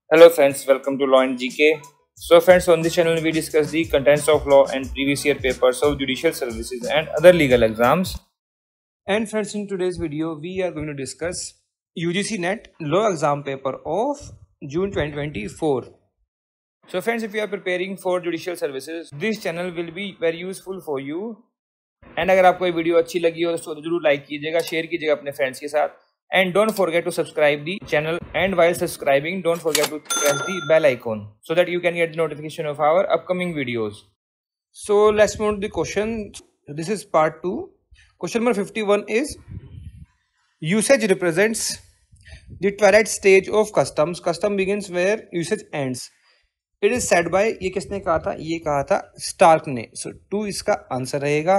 Hello friends, welcome to Law and GK. So friends, on this channel we discuss the contents of law and previous year papers of judicial services and other legal exams. And friends, in today's video we are going to discuss UGC NET law exam paper of June 2024. So friends, if you are preparing for judicial services, this channel will be very useful for you. And अगर आपको ये video अच्छी लगी हो तो जरूर like कीजिएगा, share कीजिएगा अपने फ्रेंड्स के साथ. And don't forget to subscribe the channel, and while subscribing don't forget to press the bell icon so that you can get the notification of our upcoming videos. So let's move to the question. This is part 2. Question number 51 is usage represents the twilight stage of customs. Custom begins where usage ends. It is said by, ये किसने कहा था? ये कहा था Stark ने. So 2 इसका answer रहेगा.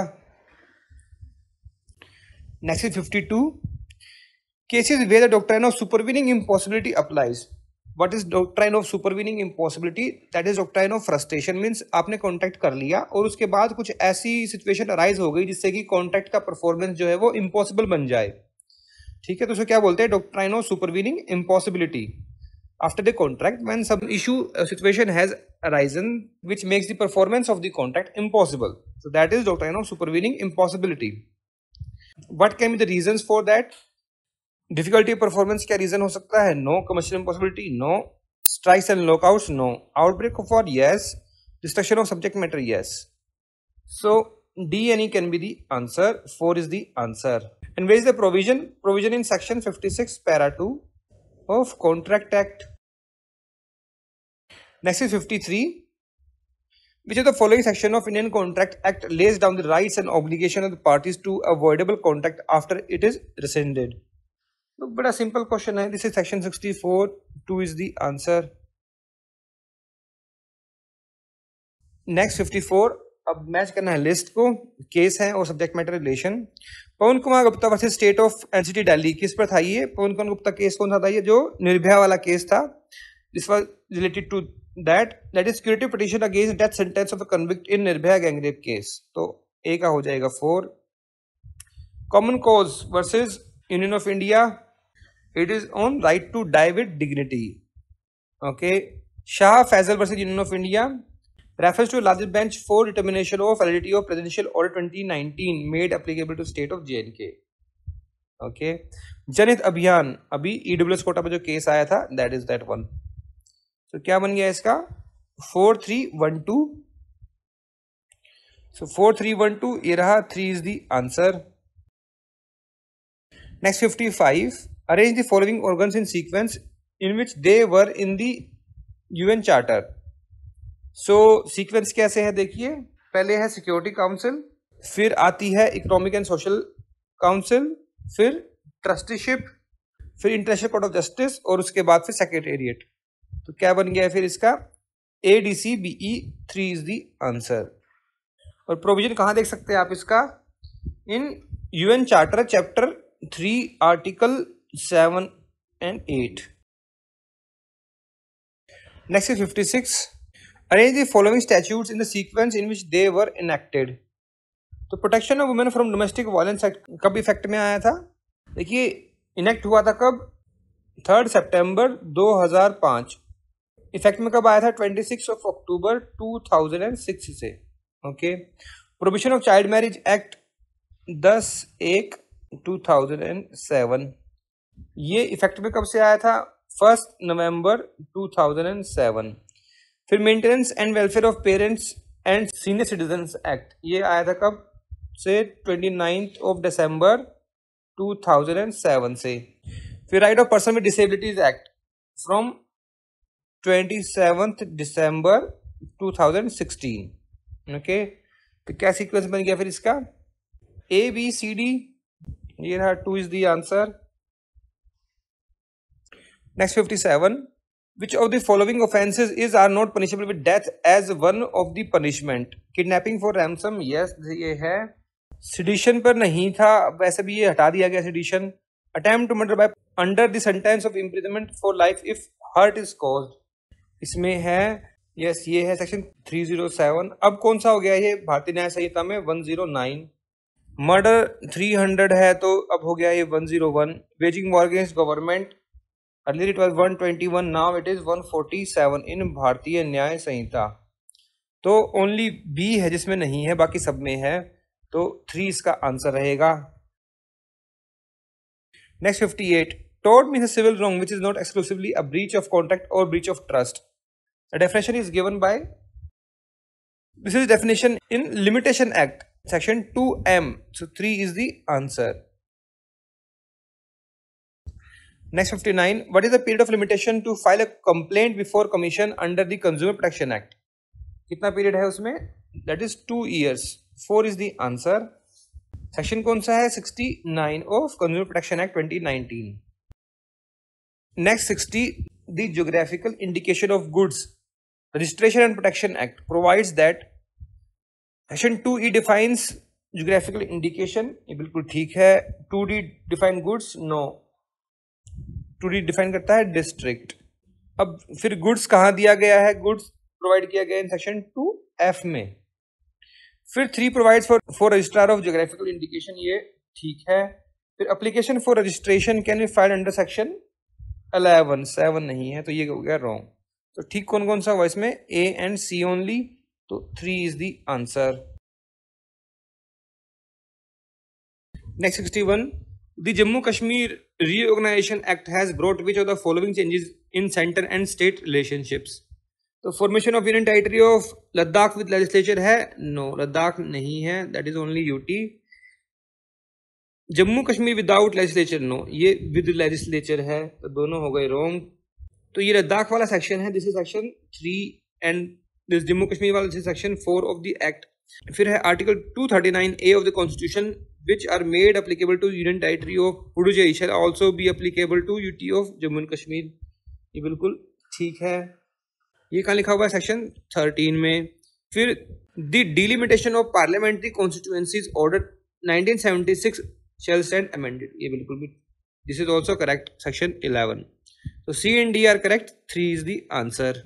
Next is 52. Cases where the doctrine of supervening impossibility applies. What is doctrine of supervening impossibility? That is doctrine of frustration. Means आपने कॉन्ट्रैक्ट कर लिया और उसके बाद कुछ ऐसी सिचुएशन अराइज हो गई जिससे कि कॉन्ट्रैक्ट का परफॉर्मेंस जो है वो इम्पॉसिबल बन जाए. ठीक है, तो उसे क्या बोलते हैं? Doctrine of supervening impossibility. After the contract when some issue situation has arisen which makes the performance of the contract impossible. So that is doctrine of supervening impossibility. What can be the reasons for that? Difficulty performance क्या reason हो सकता है? No. Commercial impossibility? No. Strikes and lockouts? No. Outbreak of war? Yes. Destruction of subject matter? Yes. So D and E can be the answer. 4 is the answer. And where is the provision? Provision in section 56 para 2 of Contract Act. Next is 53. Which of the following section of Indian Contract Act lays down the rights and obligation of the parties to avoidable contract after it is rescinded? तो बड़ा simple question है. This is section 64. 2 is the answer. Next 54. अब match करना है list को. Case है और subject matter relation. Pawan Kumar Gupta versus state of NCT Delhi. किस पर था ये? पवन कुमार गुप्ता केस कौन सा था? ये जो निर्भया वाला केस था. This was related to that is security petition against death sentence of a convict in Nirbhaya gangrape case. तो ए का हो जाएगा 4. Common cause versus union of India. It is on right to die with dignity. Okay. Shah Faisal versus Union of India refers to a larger bench for determination of validity of Presidential Order 2019 made applicable to state of JNK. Okay. जनहित अभियान अभी EWS Kota पर जो case आया था, that is that one. तो क्या बन गया इसका? 4312. So 4312 ये रहा. 3 is the answer. Next 55. Arrange the following organs in sequence in which they were in the UN Charter. So sequence कैसे है देखिए. पहले है सिक्योरिटी काउंसिल, फिर आती है इकोनॉमिक एंड सोशल काउंसिल, फिर ट्रस्टीशिप, फिर इंटरनेशनल कोर्ट ऑफ जस्टिस और उसके बाद फिर सेक्रेटेरिएट. तो क्या बन गया है फिर इसका? ADCBE. 3 is the answer. और प्रोविजन कहाँ देख सकते हैं आप इसका? In UN Charter chapter 3 article 7 and 8. Next is 56. Arrange the following statutes in the sequence in which they were enacted. तो protection of women from domestic violence act कब effect में आया था? देखिए इनेक्ट हुआ था कब? 3 सितंबर 2005. इफेक्ट में कब आया था? 26 अक्टूबर 2006 से. Okay. Provision of child marriage act 10/1/2007. ये इफेक्ट में कब से आया था? 1 नवंबर 2007. फिर maintenance and welfare of parents and senior citizens act ये आया था कब से? 29 दिसंबर 2007 से. फिर right of person with disabilities act from 27 December 2016. Okay. तो क्या सीक्वेंस बन गया फिर इसका? ABCD. ये रहा. 2 is the answer. Next 57. Which of the following offences is are not punishable with death as one of the punishment? Kidnapping for ransom? Yes, ये है. Sedition पर नहीं था, वैसे भी ये हटा दिया गया sedition. Attempt to murder by under the sentence of imprisonment for life if hurt is caused. इसमें है. Yes, ये है सेक्शन 307. अब कौन सा हो गया ये? भारतीय न्याय संहिता में 109. मर्डर 300 है तो अब हो गया ये 101. Waging war against government earlier it was 121, now it is 147 in Bharatiya Nyaya संहिता। तो ओनली बी है जिसमें नहीं है, बाकी सब में है, तो 3 इसका आंसर रहेगा। Next 58, tort means a civil wrong which is not exclusively a breach of contract or breach of trust. The definition is given by, this is definition in Limitation Act, section 2M. So 3 is the answer. Next 59, what is the period of limitation to file a complaint before commission under the Consumer Protection Act? कितना period है उसमें? That is 2 years. 4 is the answer. Section कौन सा है? 69 of Consumer Protection Act 2019. Next 60, the Geographical Indication of Goods Registration and Protection Act provides that section 2E defines geographical indication. ये बिल्कुल ठीक है. 2D define goods? No. 2D define करता है district. अब फिर goods कहाँ दिया गया है? goods प्रोवाइड किया गया इन सेक्शन 2F में. फिर 3 provides for registrar of geographical indication, ये ठीक है. फिर application for registration can be filed under section 11, 7 नहीं है, तो ये हो गया रॉन्ग. तो ठीक कौन कौन सा हुआ इसमें? ए एंड सी ओनली, तो 3 is the answer. Next 61, the Jammu Kashmir reorganisation act has brought which of the following changes in centre and state relationships. तो formation of union territory of Ladakh with legislature है? नो, लद्दाख नहीं है, that is only UT. Jammu Kashmir without legislature? No, ये with legislature है, तो दोनों हो गए रॉन्ग. तो ये लद्दाख वाला सेक्शन है, this is section 3, and this Jammu Kashmir वाला this section 4 of the act. फिर है article 239A of the constitution which are made applicable to union territory of Puducherry shall also be applicable to UT of Jammu and Kashmir. ये बिल्कुल ठीक है. ये कहाँ लिखा हुआ है? सेक्शन 13 में. फिर the delimitation of parliamentary constituencies order 1976 shall stand amended. ये बिल्कुल भी, this is also correct, section 11. तो C and D are correct, 3 is the answer.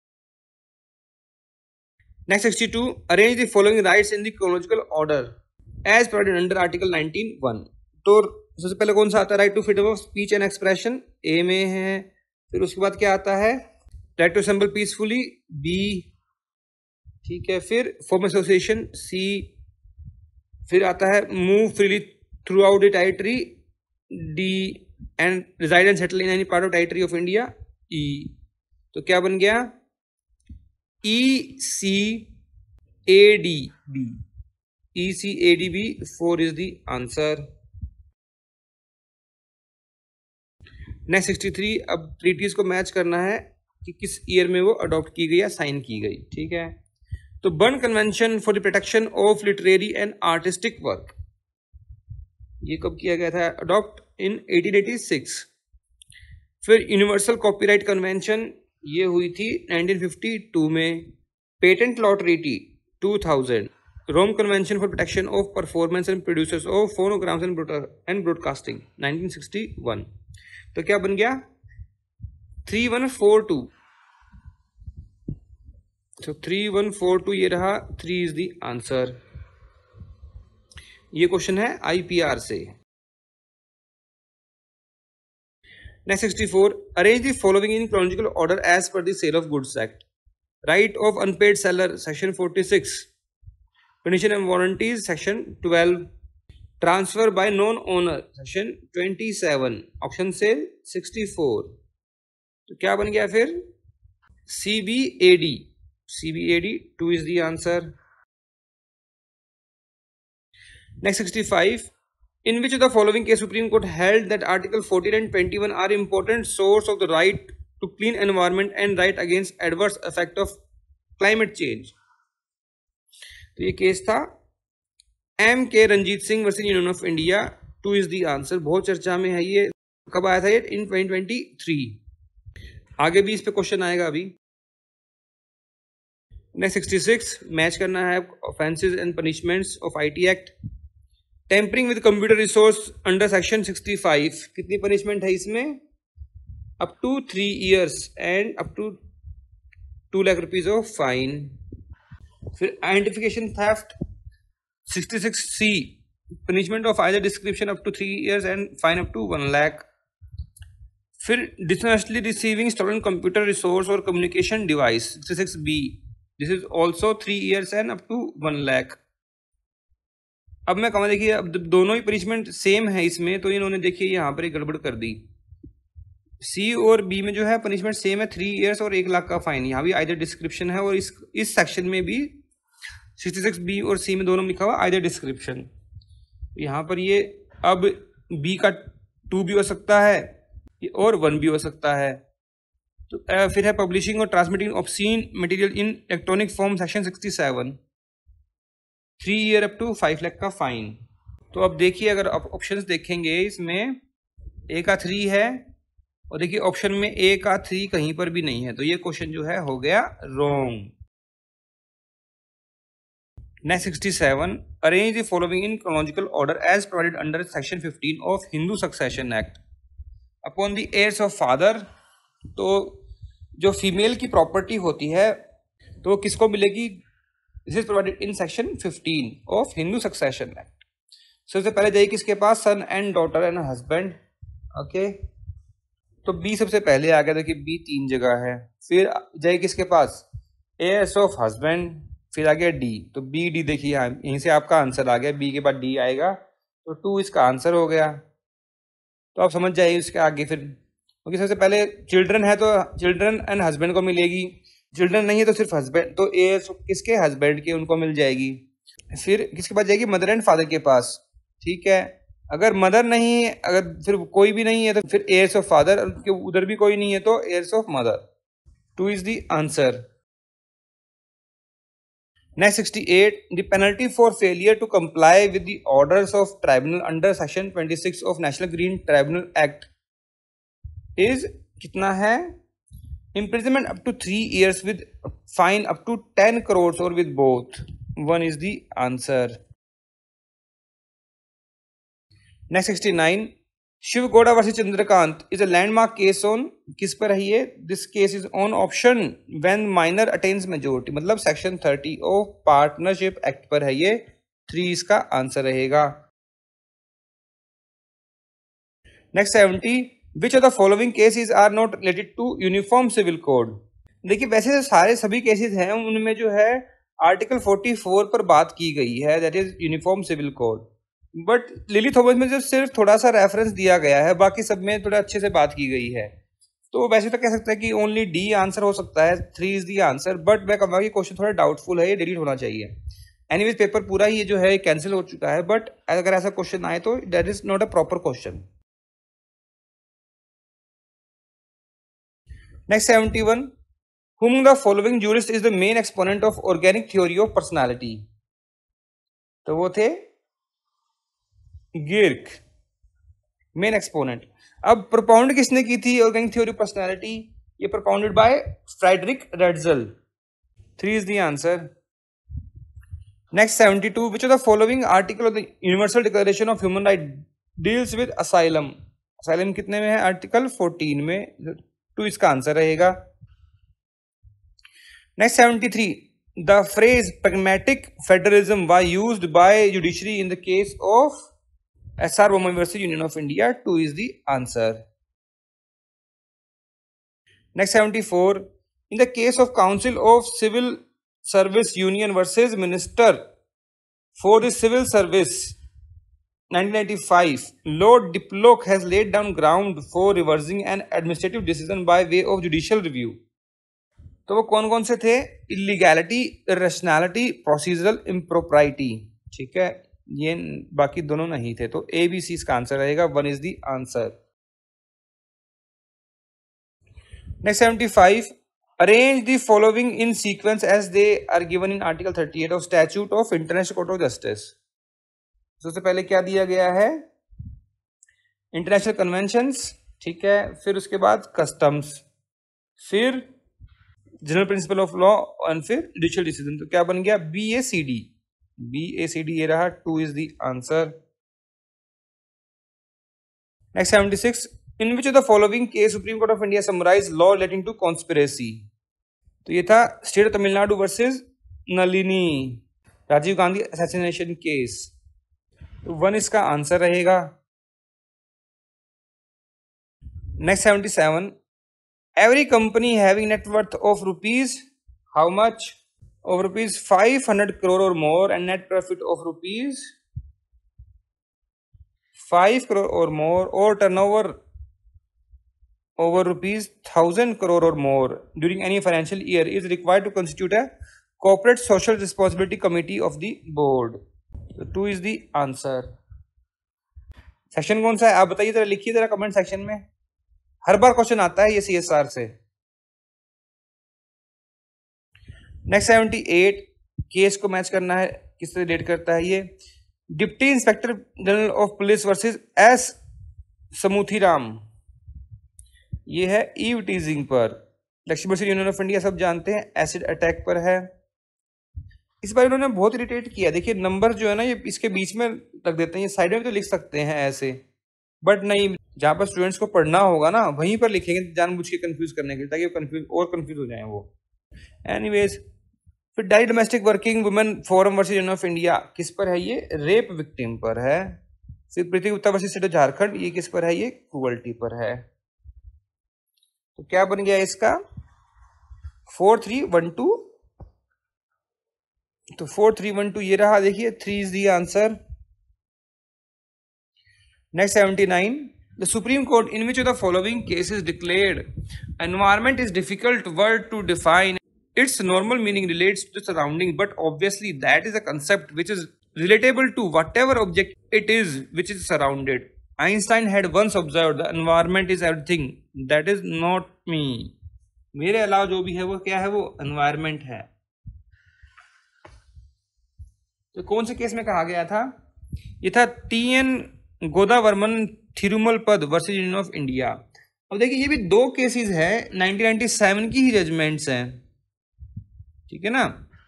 Next 62, arrange the following rights in the chronological order as provided under article 19(1). तो सबसे पहले कौन सा आता है? Right to freedom of speech and expression, A में है. फिर उसके बाद क्या आता है? Right to assemble peacefully, B, ठीक है. फिर फॉर्म एसोसिएशन, सी. फिर आता है move freely throughout the territory, D. And reside and settle in any part of territory of India, E. तो क्या बन गया? ECADB, ECADB, 4 is the answer. Next 63, अब ट्रीटीज को मैच करना है कि किस ईयर में वो अडॉप्ट की गई या साइन की गई, ठीक है. तो Berne convention for the protection of literary and artistic work, ये कब किया गया था? Adopt in 1886. फिर यूनिवर्सल कॉपीराइट कन्वेंशन, ये हुई थी 1952 में. Patent law treaty 2000. Rome convention for protection of performance and producers of phonograms and broadcasting 1961. तो क्या बन गया? 3142. तो 3142 ये रहा, 3 इज द आंसर. ये क्वेश्चन है IPR से. Next 64, arrange the following in chronological order as per the sale of goods act. Right of unpaid seller, section 46. Condition and warranties, section 12. Transfer by non owner, section 27. Auction sale 64. तो क्या बन गया फिर? CBAD, CBAD 2 is the answer. Next 65, in which of the following case Supreme Court held that Article 14 and 21 are important source of the right to clean environment and right against adverse effect of climate change. तो ये case था M.K. Ranjit Singh versus union of India. 2 is the answer. बहुत चर्चा में है ये. कब आया था ये? इन 2023. आगे भी इस पे क्वेश्चन आएगा अभी. नेक्स्ट 66, मैच करना है offences and punishments of IT act. Tampering with computer resource under section 65, कितनी पनिशमेंट है इसमें? Up to 3 years and up to 2 lakh rupees of fine. फिर identification theft 66C, punishment of either description up to 3 years and fine up to 1 lakh. फिर dishonestly receiving stolen computer resource और communication device 66B, this is also 3 years and up to 1 lakh। अब मैं कहूँ देखिए, अब दोनों ही punishment same है इसमें, तो इन्होंने देखिए यहाँ पर एक गड़बड़ कर दी। सी और बी में जो है पनिशमेंट सेम है, 3 years और 1 लाख का फाइन। यहाँ भी आइदर डिस्क्रिप्शन है, और इस सेक्शन में भी 66B और सी में दोनों में लिखा हुआ आइदर डिस्क्रिप्शन। यहाँ पर ये अब बी का 2 भी हो सकता है और 1 भी हो सकता है। तो फिर है पब्लिशिंग और transmitting obscene material in electronic form section 67, 3 year up to 5 lakh का फाइन। तो अब देखिए, अगर आप ऑप्शंस देखेंगे इसमें ए का 3 है, और देखिए ऑप्शन में ए का 3 कहीं पर भी नहीं है, तो ये क्वेश्चन जो है हो गया wrong. Next 67, arrange the following in chronological order as provided under section 15 of Hindu succession act upon the heirs of father. तो जो फीमेल की प्रॉपर्टी होती है तो वो किसको मिलेगी? This is provided in section 15 of Hindu succession act. सबसे पहले जाइए किसके पास? Son and daughter and husband. Okay, तो बी सबसे पहले आ गया, देखिए बी 3 जगह है। फिर जाइए किसके पास? heirs ऑफ हस्बैंड, फिर आ गया डी। तो बी डी देखिए यहाँ, यहीं से आपका आंसर आ गया, बी के बाद डी आएगा, तो 2 इसका आंसर हो गया। तो आप समझ जाइए इसके आगे फिर, क्योंकि सबसे पहले चिल्ड्रन है तो चिल्ड्रन एंड हस्बैंड को मिलेगी, चिल्ड्रन नहीं है तो सिर्फ हस्बैंड, तो ए किसके? हस्बैंड के, उनको मिल जाएगी। फिर किसके पास जाएगी? मदर एंड फादर के पास। ठीक है, अगर मदर नहीं है, अगर फिर कोई भी नहीं है तो फिर heirs ऑफ फादर, उधर भी कोई नहीं है तो heirs of mother. 2 is the answer. Next 68, the penalty for failure to comply with the orders of tribunal under section 26 of National Green Tribunal Act is कितना है? Imprisonment up to 3 years with fine up to 10 crores or with both. 1 is the answer. Next 69, Shiv Gowda versus Chandrakant is a landmark case on किस पर है ये? This case is on option when minor attains majority, मतलब section 30 of partnership act पर है ये। 3 इसका answer रहेगा। Next 70, which of the following cases are not related to uniform civil code. देखिए वैसे सारे सभी केसेस हैं, उनमें जो है आर्टिकल 44 पर बात की गई है, that is uniform civil code. But Lily Thomas में जो सिर्फ थोड़ा सा रेफरेंस दिया गया है, बाकी सब में थोड़ा अच्छे से बात की गई है। तो वैसे तो कह सकते हैं कि ओनली डी आंसर हो सकता है, 3 इज दी आंसर, बट मैं कहूँगा कि क्वेश्चन थोड़ा डाउटफुल है, ये डिलीट होना चाहिए। एनीवेज पेपर पूरा ही ये जो है कैंसिल हो चुका है, बट अगर ऐसा क्वेश्चन आए तो that is not a proper question. Next 71, whom the following jurist is the main exponent of organic theory of personality। तो वो थे गिर्क, मेन एक्सपोनेंट। अब प्रोपाउंड किसने की थी ऑर्गेनिक थ्योरी ऑफ पर्सनालिटी? ये propounded by Friedrich Ratzel. 3 is the answer. Next 72, which of the following article of the universal declaration of human right deals with asylum. Asylum कितने में है? आर्टिकल 14 में। 2 इसका आंसर रहेगा। Next 73, the phrase pragmatic federalism was used by judiciary in the case of SR Bommai versus Union of India। 2 is the answer. Next 74, in the case of Council of Civil Service Union versus Minister for the Civil Service 1995, Lord Diplock has laid down ground for reversing an administrative decision by way of judicial review। तो वो कौन कौन से थे? Illegality, irrationality, procedural impropriety. ठीक है, ये बाकी दोनों नहीं थे, तो ए बी सी इसका आंसर रहेगा। 1 is the answer. Next 75, arrange the following in sequence as they are given in article 38 of statute of international court of justice. सबसे पहले क्या दिया गया है? इंटरनेशनल कन्वेंशंस, ठीक है, फिर उसके बाद कस्टम्स, फिर जनरल प्रिंसिपल ऑफ लॉ, और फिर जुडिशियल डिसीजन। तो क्या बन गया? BACD। BACD ये रहा। 2 is the answer. Next 76, in which of the following case supreme court of India summarise law relating to conspiracy. तो ये था state of Tamil Nadu versus Nalini, Rajiv Gandhi assassination case. तो 1 इसका आंसर रहेगा। Next 77. Every company having net worth of rupees, how much? Of rupees 500 crore or more and net profit of rupees 5 crore or more or turnover over rupees 1000 crore or more during any financial year is required to constitute a corporate social responsibility committee of the board. So 2 is the answer. Section कौन सा है आप बताइए जरा, लिखिए जरा comment section में. हर बार question आता है ये CSR से. नेक्स्ट 78. केस को मैच करना है, किससे रिलेट करता है ये. Deputy inspector general of police versus S Samuthiram. ये है ईव टीजिंग पर. लक्ष्मी यूनियन ऑफ इंडिया सब जानते हैं, एसिड अटैक पर है. इस बार इन्होंने बहुत इरिटेट किया. देखिए नंबर जो है ना ये इसके बीच में रख देते हैं, ये साइड में तो लिख सकते हैं ऐसे, बट नहीं, जहां पर स्टूडेंट्स को पढ़ना होगा ना वहीं पर लिखेंगे जानबूझ के कंफ्यूज करने के लिए, ताकि वो कंफ्यूज हो जाए वो. एनीवेज, फिर Delhi domestic working women forum versus union of India किस पर है ये, रेप विक्टिम पर है. फिर Preeti Gupta versus state of Jharkhand, ये किस पर है, ये क्रूअल्टी पर है. तो क्या बन गया इसका 4312. तो 4312 ये रहा. देखिए 3 is the answer. Next 79. The Supreme Court in which of the following cases declared environment is difficult word to define. Its normal meaning relates to the surrounding, but obviously that is a concept which is relatable to whatever object it is which is surrounded. Einstein had once observed the environment is everything. That is not me. मेरे अलावा जो भी है वो क्या है, वो environment है. तो कौन से केस में कहा गया था, ये था TN गोदावर्मन थिरुमल पद वर्सेस यूनियन ऑफ इंडिया. अब देखिए ये भी 2 केसेस है, 1997 की ही जजमेंट्स हैं, ठीक है ना.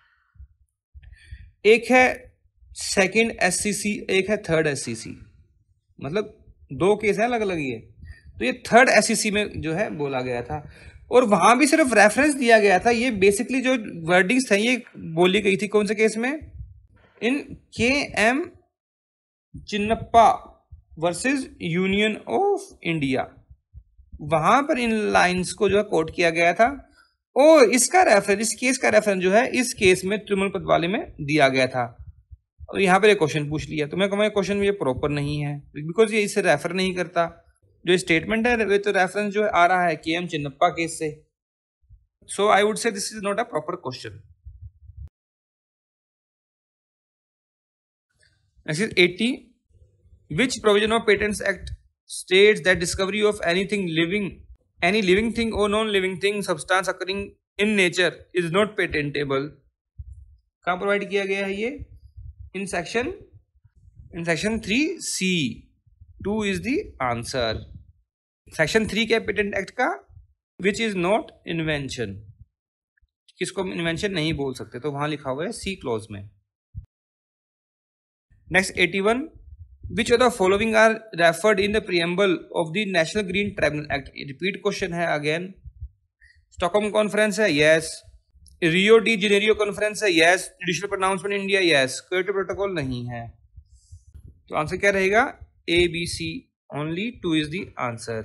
एक है सेकंड SCC, एक है थर्ड SCC, मतलब 2 केस है अलग अलग ये. तो ये थर्ड SCC में जो है बोला गया था, और वहां भी सिर्फ रेफरेंस दिया गया था. ये बेसिकली जो वर्डिंग्स थे ये बोली गई थी कौन से केस में, in KM Chinnappa versus union of India. वहां पर इन लाइंस को जो है कोट किया गया था, और इसका रेफरेंस, इस केस का रेफरेंस जो है इस केस में त्रिमल पद वाले में दिया गया था. और यहाँ पर एक क्वेश्चन पूछ लिया, तो मैं कहूँगा क्वेश्चन ये प्रॉपर नहीं है, बिकॉज ये इसे रेफर नहीं करता. जो स्टेटमेंट है तो रेफरेंस जो आ रहा है KM चिन्नप्पा केस से. So I would say this is not a proper question. Next is 80. Which provision of Patents Act states that discovery of anything living, any living thing or non-living thing, substance occurring in nature is not patentable? कहाँ provide किया गया है ये, in section 3C. 2 is the answer. Section 3 क्या patent act का, which is not invention, किसको हम invention नहीं बोल सकते, तो वहां लिखा हुआ है C क्लॉज में. Next 81. Which of the following are referred in the preamble of the National Green Tribunal Act? Repeat question है again. Stockholm Conference है, yes. Rio de Janeiro Conference है, yes. Judicial Pronouncement India, yes. Kyoto Protocol नहीं है. तो answer क्या रहेगा, A, B, C. Only 2 is the answer.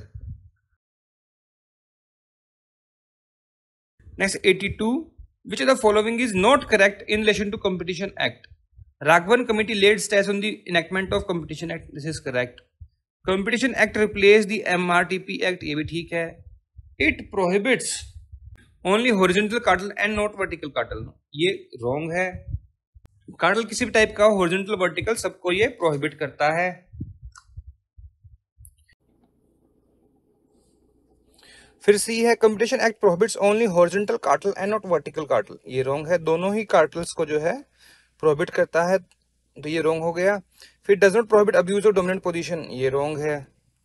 Next 82. Which of the following is not correct in relation to Competition Act? Raghavan committee laid stress on the enactment of Competition Act. This is correct. Competition Act replaced the MRTP Act. ये भी ठीक है. It prohibits only horizontal cartel and not vertical cartel. ये wrong है. Cartel किसी भी type का horizontal vertical सबको ये prohibit करता है. फिर C है Competition Act prohibits only horizontal cartel and not vertical cartel. ये wrong है. दोनों ही cartels को जो है प्रोहिबिट करता है, तो ये रॉन्ग हो गया. फिर does not prohibit abuse of dominant position, ये रॉन्ग है.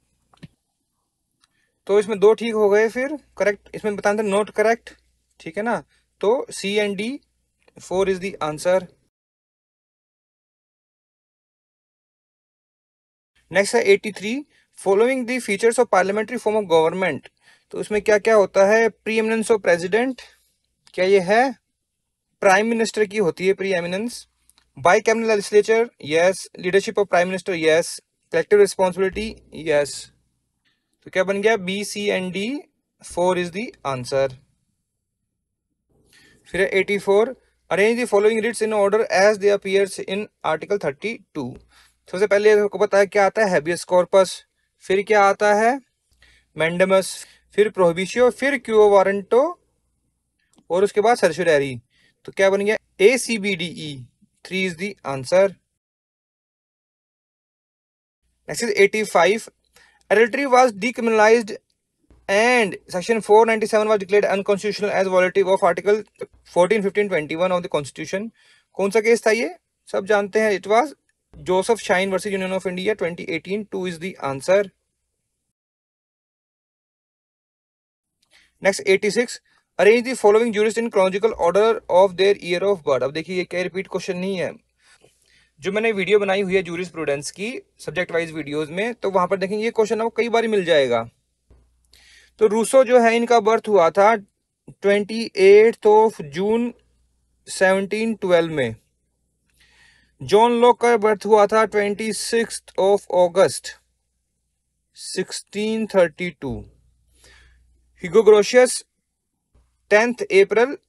तो इसमें 2 ठीक हो गए. फिर करेक्ट इसमें बताते हैं नॉट करेक्ट, ठीक है ना. तो C and D. 4 is the answer. Next है 83. Following the features of parliamentary form of government. तो इसमें क्या क्या होता है, प्री एमिनेंस ऑफ प्रेसिडेंट, क्या ये है, प्राइम मिनिस्टर की होती है preeminence. By cabinet legislature, yes. Leadership of prime minister, yes. Collective responsibility, yes. तो क्या बन गया, B C and D, 4 is the answer. फिर 84, arrange the following writs in order as they appears in article 32। सबसे पहले आपको पता है क्या आता है, हैबियस कॉर्पस, फिर क्या आता है, मैंडेमस, फिर प्रोहिबिशियो, फिर क्यू वारंटो, और उसके बाद सर्चुरी। तो क्या बन गया, A C B D E, 3 is the answer. Next is 85, adultery was decriminalized and section 497 was declared unconstitutional as violative of article 14, 15, 21 of the constitution। कौन सा केस था ये, सब जानते हैं, it was Joseph Shine versus union of India 2018, 2 is the answer. Next 86, arrange the following jurist in chronological order of their year of birth. अब देखिए ये क्या रिपीट क्वेश्चन नहीं है, जो मैंने वीडियो बनाई हुई है जूरिस्प्रूडेंस की सब्जेक्ट वाइज वीडियोस में, तो वहां पर देखेंगे ये क्वेश्चन आपको कई बार मिल जाएगा। तो रूसो जो है इनका बर्थ हुआ था 28 जून 1712 में। जॉन लॉक का बर्थ हुआ था 26 अगस्त 1632। ह्यूगो ग्रोशियस 10 अप्रैल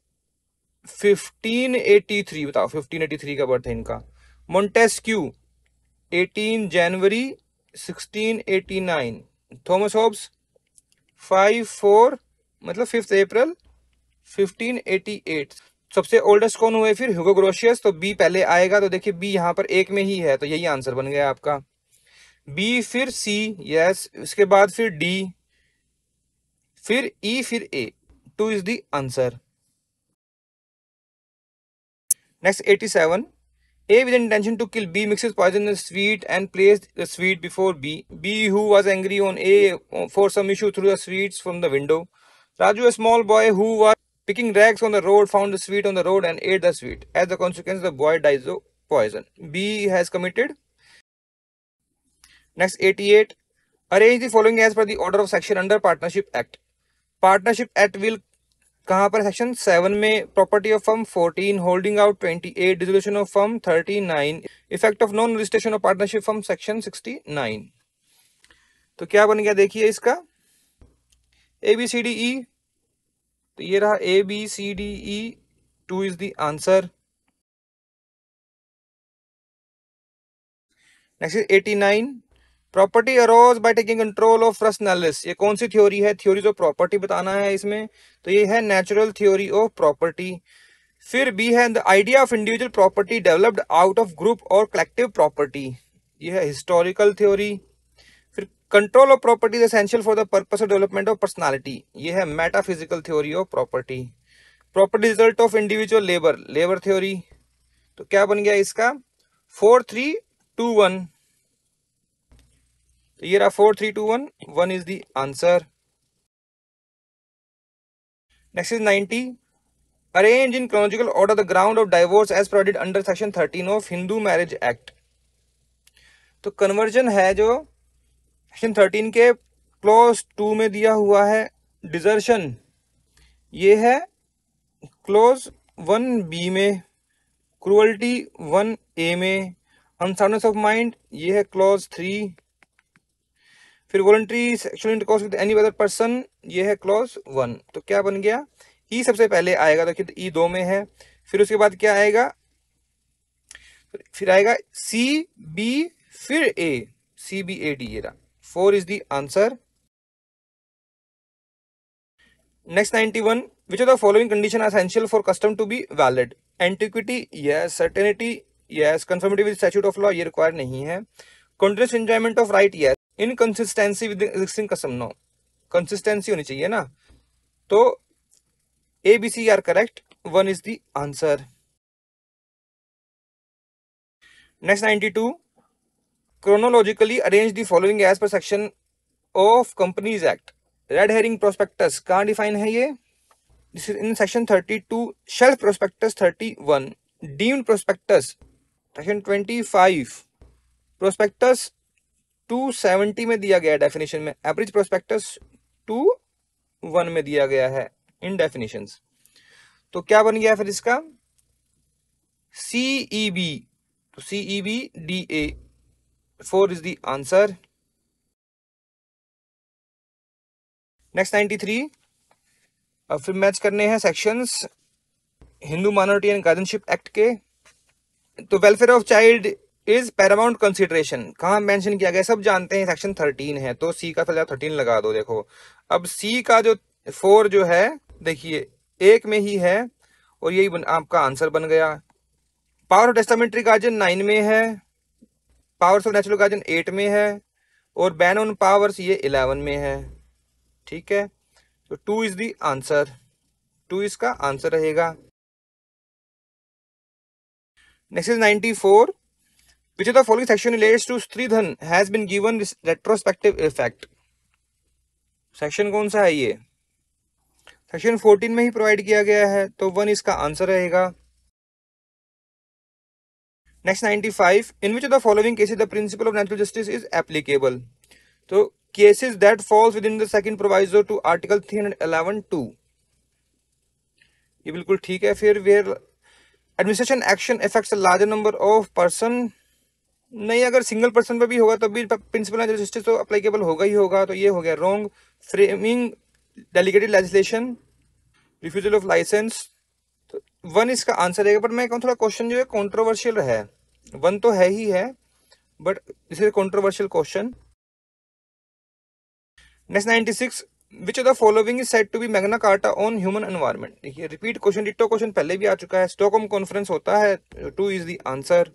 1583, बताओ 1583 का बर्थ है इनका। मोंटेस्क्यू 18 जनवरी 1689। थॉमस हॉब्स 5 मतलब 5 अप्रैल 1588। सबसे ओल्डेस्ट कौन हुए फिर, ह्यूगो ग्रोशियस, तो बी पहले आएगा, तो देखिए बी यहाँ पर एक में ही है, तो यही आंसर बन गया आपका, बी फिर सी, यस, उसके बाद फिर डी, फिर ई, फिर A, 2 is the answer. Next 87, A with intention to kill B mixes poison in the sweet and placed the sweet before B. B, who was angry on A for some issue, threw the sweets from the window. Raju, a small boy who was picking rags on the road, found the sweet on the road and ate the sweet. As a consequence, the boy dies of poison. B has committed. Next 88, arrange the following as per the order of section under Partnership Act. Partnership Act will कहाँ पर, section 7 में, property of firm 14, holding out 28, dissolution of firm 39, effect of non registration of partnership firm section 69। तो क्या बन गया देखिए इसका, ए B C D ई, तो ये रहा A B C D E, 2 is the answer. Next is 89, property arose by taking control of res nullius. ये कौन सी थ्योरी है, थ्योरीज ऑफ प्रॉपर्टी बताना है इसमें, तो ये है नेचुरल थ्योरी ऑफ प्रॉपर्टी। फिर बी है the idea of individual property developed out of group और कलेक्टिव प्रॉपर्टी, ये है हिस्टोरिकल थ्योरी। फिर control of property is essential for the purpose of development of personality, ये है metaphysical theory of property. Property result of individual labour, labour theory. तो क्या बन गया इसका, 4 3 2 1, तो ये रहा 4 3 2 1, 1 is the answer. Next is 90, arrange in chronological order the ground of divorce as provided under section 13 ऑफ हिंदू मैरिज एक्ट। तो कन्वर्जन है जो सेक्शन 13 के क्लॉज 2 में दिया हुआ है, डिजर्शन ये है क्लॉज 1 बी में, क्रुअल्टी 1 ए में, अनसाउंडनेस ऑफ माइंड ये है क्लॉज 3, फिर voluntary sexual intercourse with any other person ये है क्लॉज 1। तो क्या बन गया, ई सबसे पहले आएगा, देखिए तो ई 2 में है, फिर उसके बाद क्या आएगा, फिर आएगा सी बी, फिर ए, सी बी ए डी, ये रहा 4 is the answer. Next 91, which of the following condition are essential for custom to be valid. Antiquity yes, certainty yes, conformity with statute of law ये require नहीं है, continuous enjoyment of right yes, inconsistency with existing custom no, consistency होनी चाहिए ना, तो A B C are correct, 1 is the answer. Next 92, chronologically arrange the following as per section of Companies Act. Red herring prospectus कहाँ define है ये, this is in section 32, shelf prospectus 31, deemed prospectus section 25, prospectus 270 में दिया गया है definition में, average prospectus 21 में दिया गया है इन डेफिनेशंस। तो क्या बन गया फिर इसका, सीई बी, तो C E B D A, 4 is the answer. Next 93, अब फिर मैच करने हैं sections Hindu Minority and Guardianship Act के। तो welfare of child is paramount consideration कहाँ मेंशन किया गया, सब जानते हैं सेक्शन 13 है, तो सी का फिलहाल 13 लगा दो। देखो अब सी का जो 4 जो है, देखिए एक में ही है और यही आपका आंसर बन गया। पावर ऑफ टेस्टामेंट्री गार्जियन 9 में है, पावर्स ऑफ नेचुरल गार्जियन 8 में है, और बैन ऑन पावर्स ये 11 में है। ठीक है, तो 2 इज द आंसर, 2 इसका आंसर रहेगा। Next is 94, which of the following section relates to Stridhan has been given this retrospective effect? Section कौन सा है ये, सेक्शन 14 में ही प्रोवाइड किया गया है, तो 1 इसका आंसर रहेगा। Next 95, in which of the following cases the principle of natural justice is applicable? तो cases that falls within the second proviso to article 311(2), ये बिल्कुल ठीक है। फिर where administration action effects a larger number of person, नहीं, अगर single person पे भी होगा तब भी प्रिंसिपल ऑफ जस्टिस तो अप्लीकेबल होगा ही होगा, तो ये हो गया wrong. Framing delegated legislation, refusal of licence, तो 1 इसका आंसर रहेगा। बट मैं कहूँ थोड़ा क्वेश्चन जो है कंट्रोवर्शियल है, 1 तो है ही है but this is controversial question. Next 96, which of the following is said to be Magna Carta on human environment? देखिए रिपीट क्वेश्चन, डिट्टो क्वेश्चन पहले भी आ चुका है, स्टॉकहोम कॉन्फ्रेंस होता है, 2 is the answer.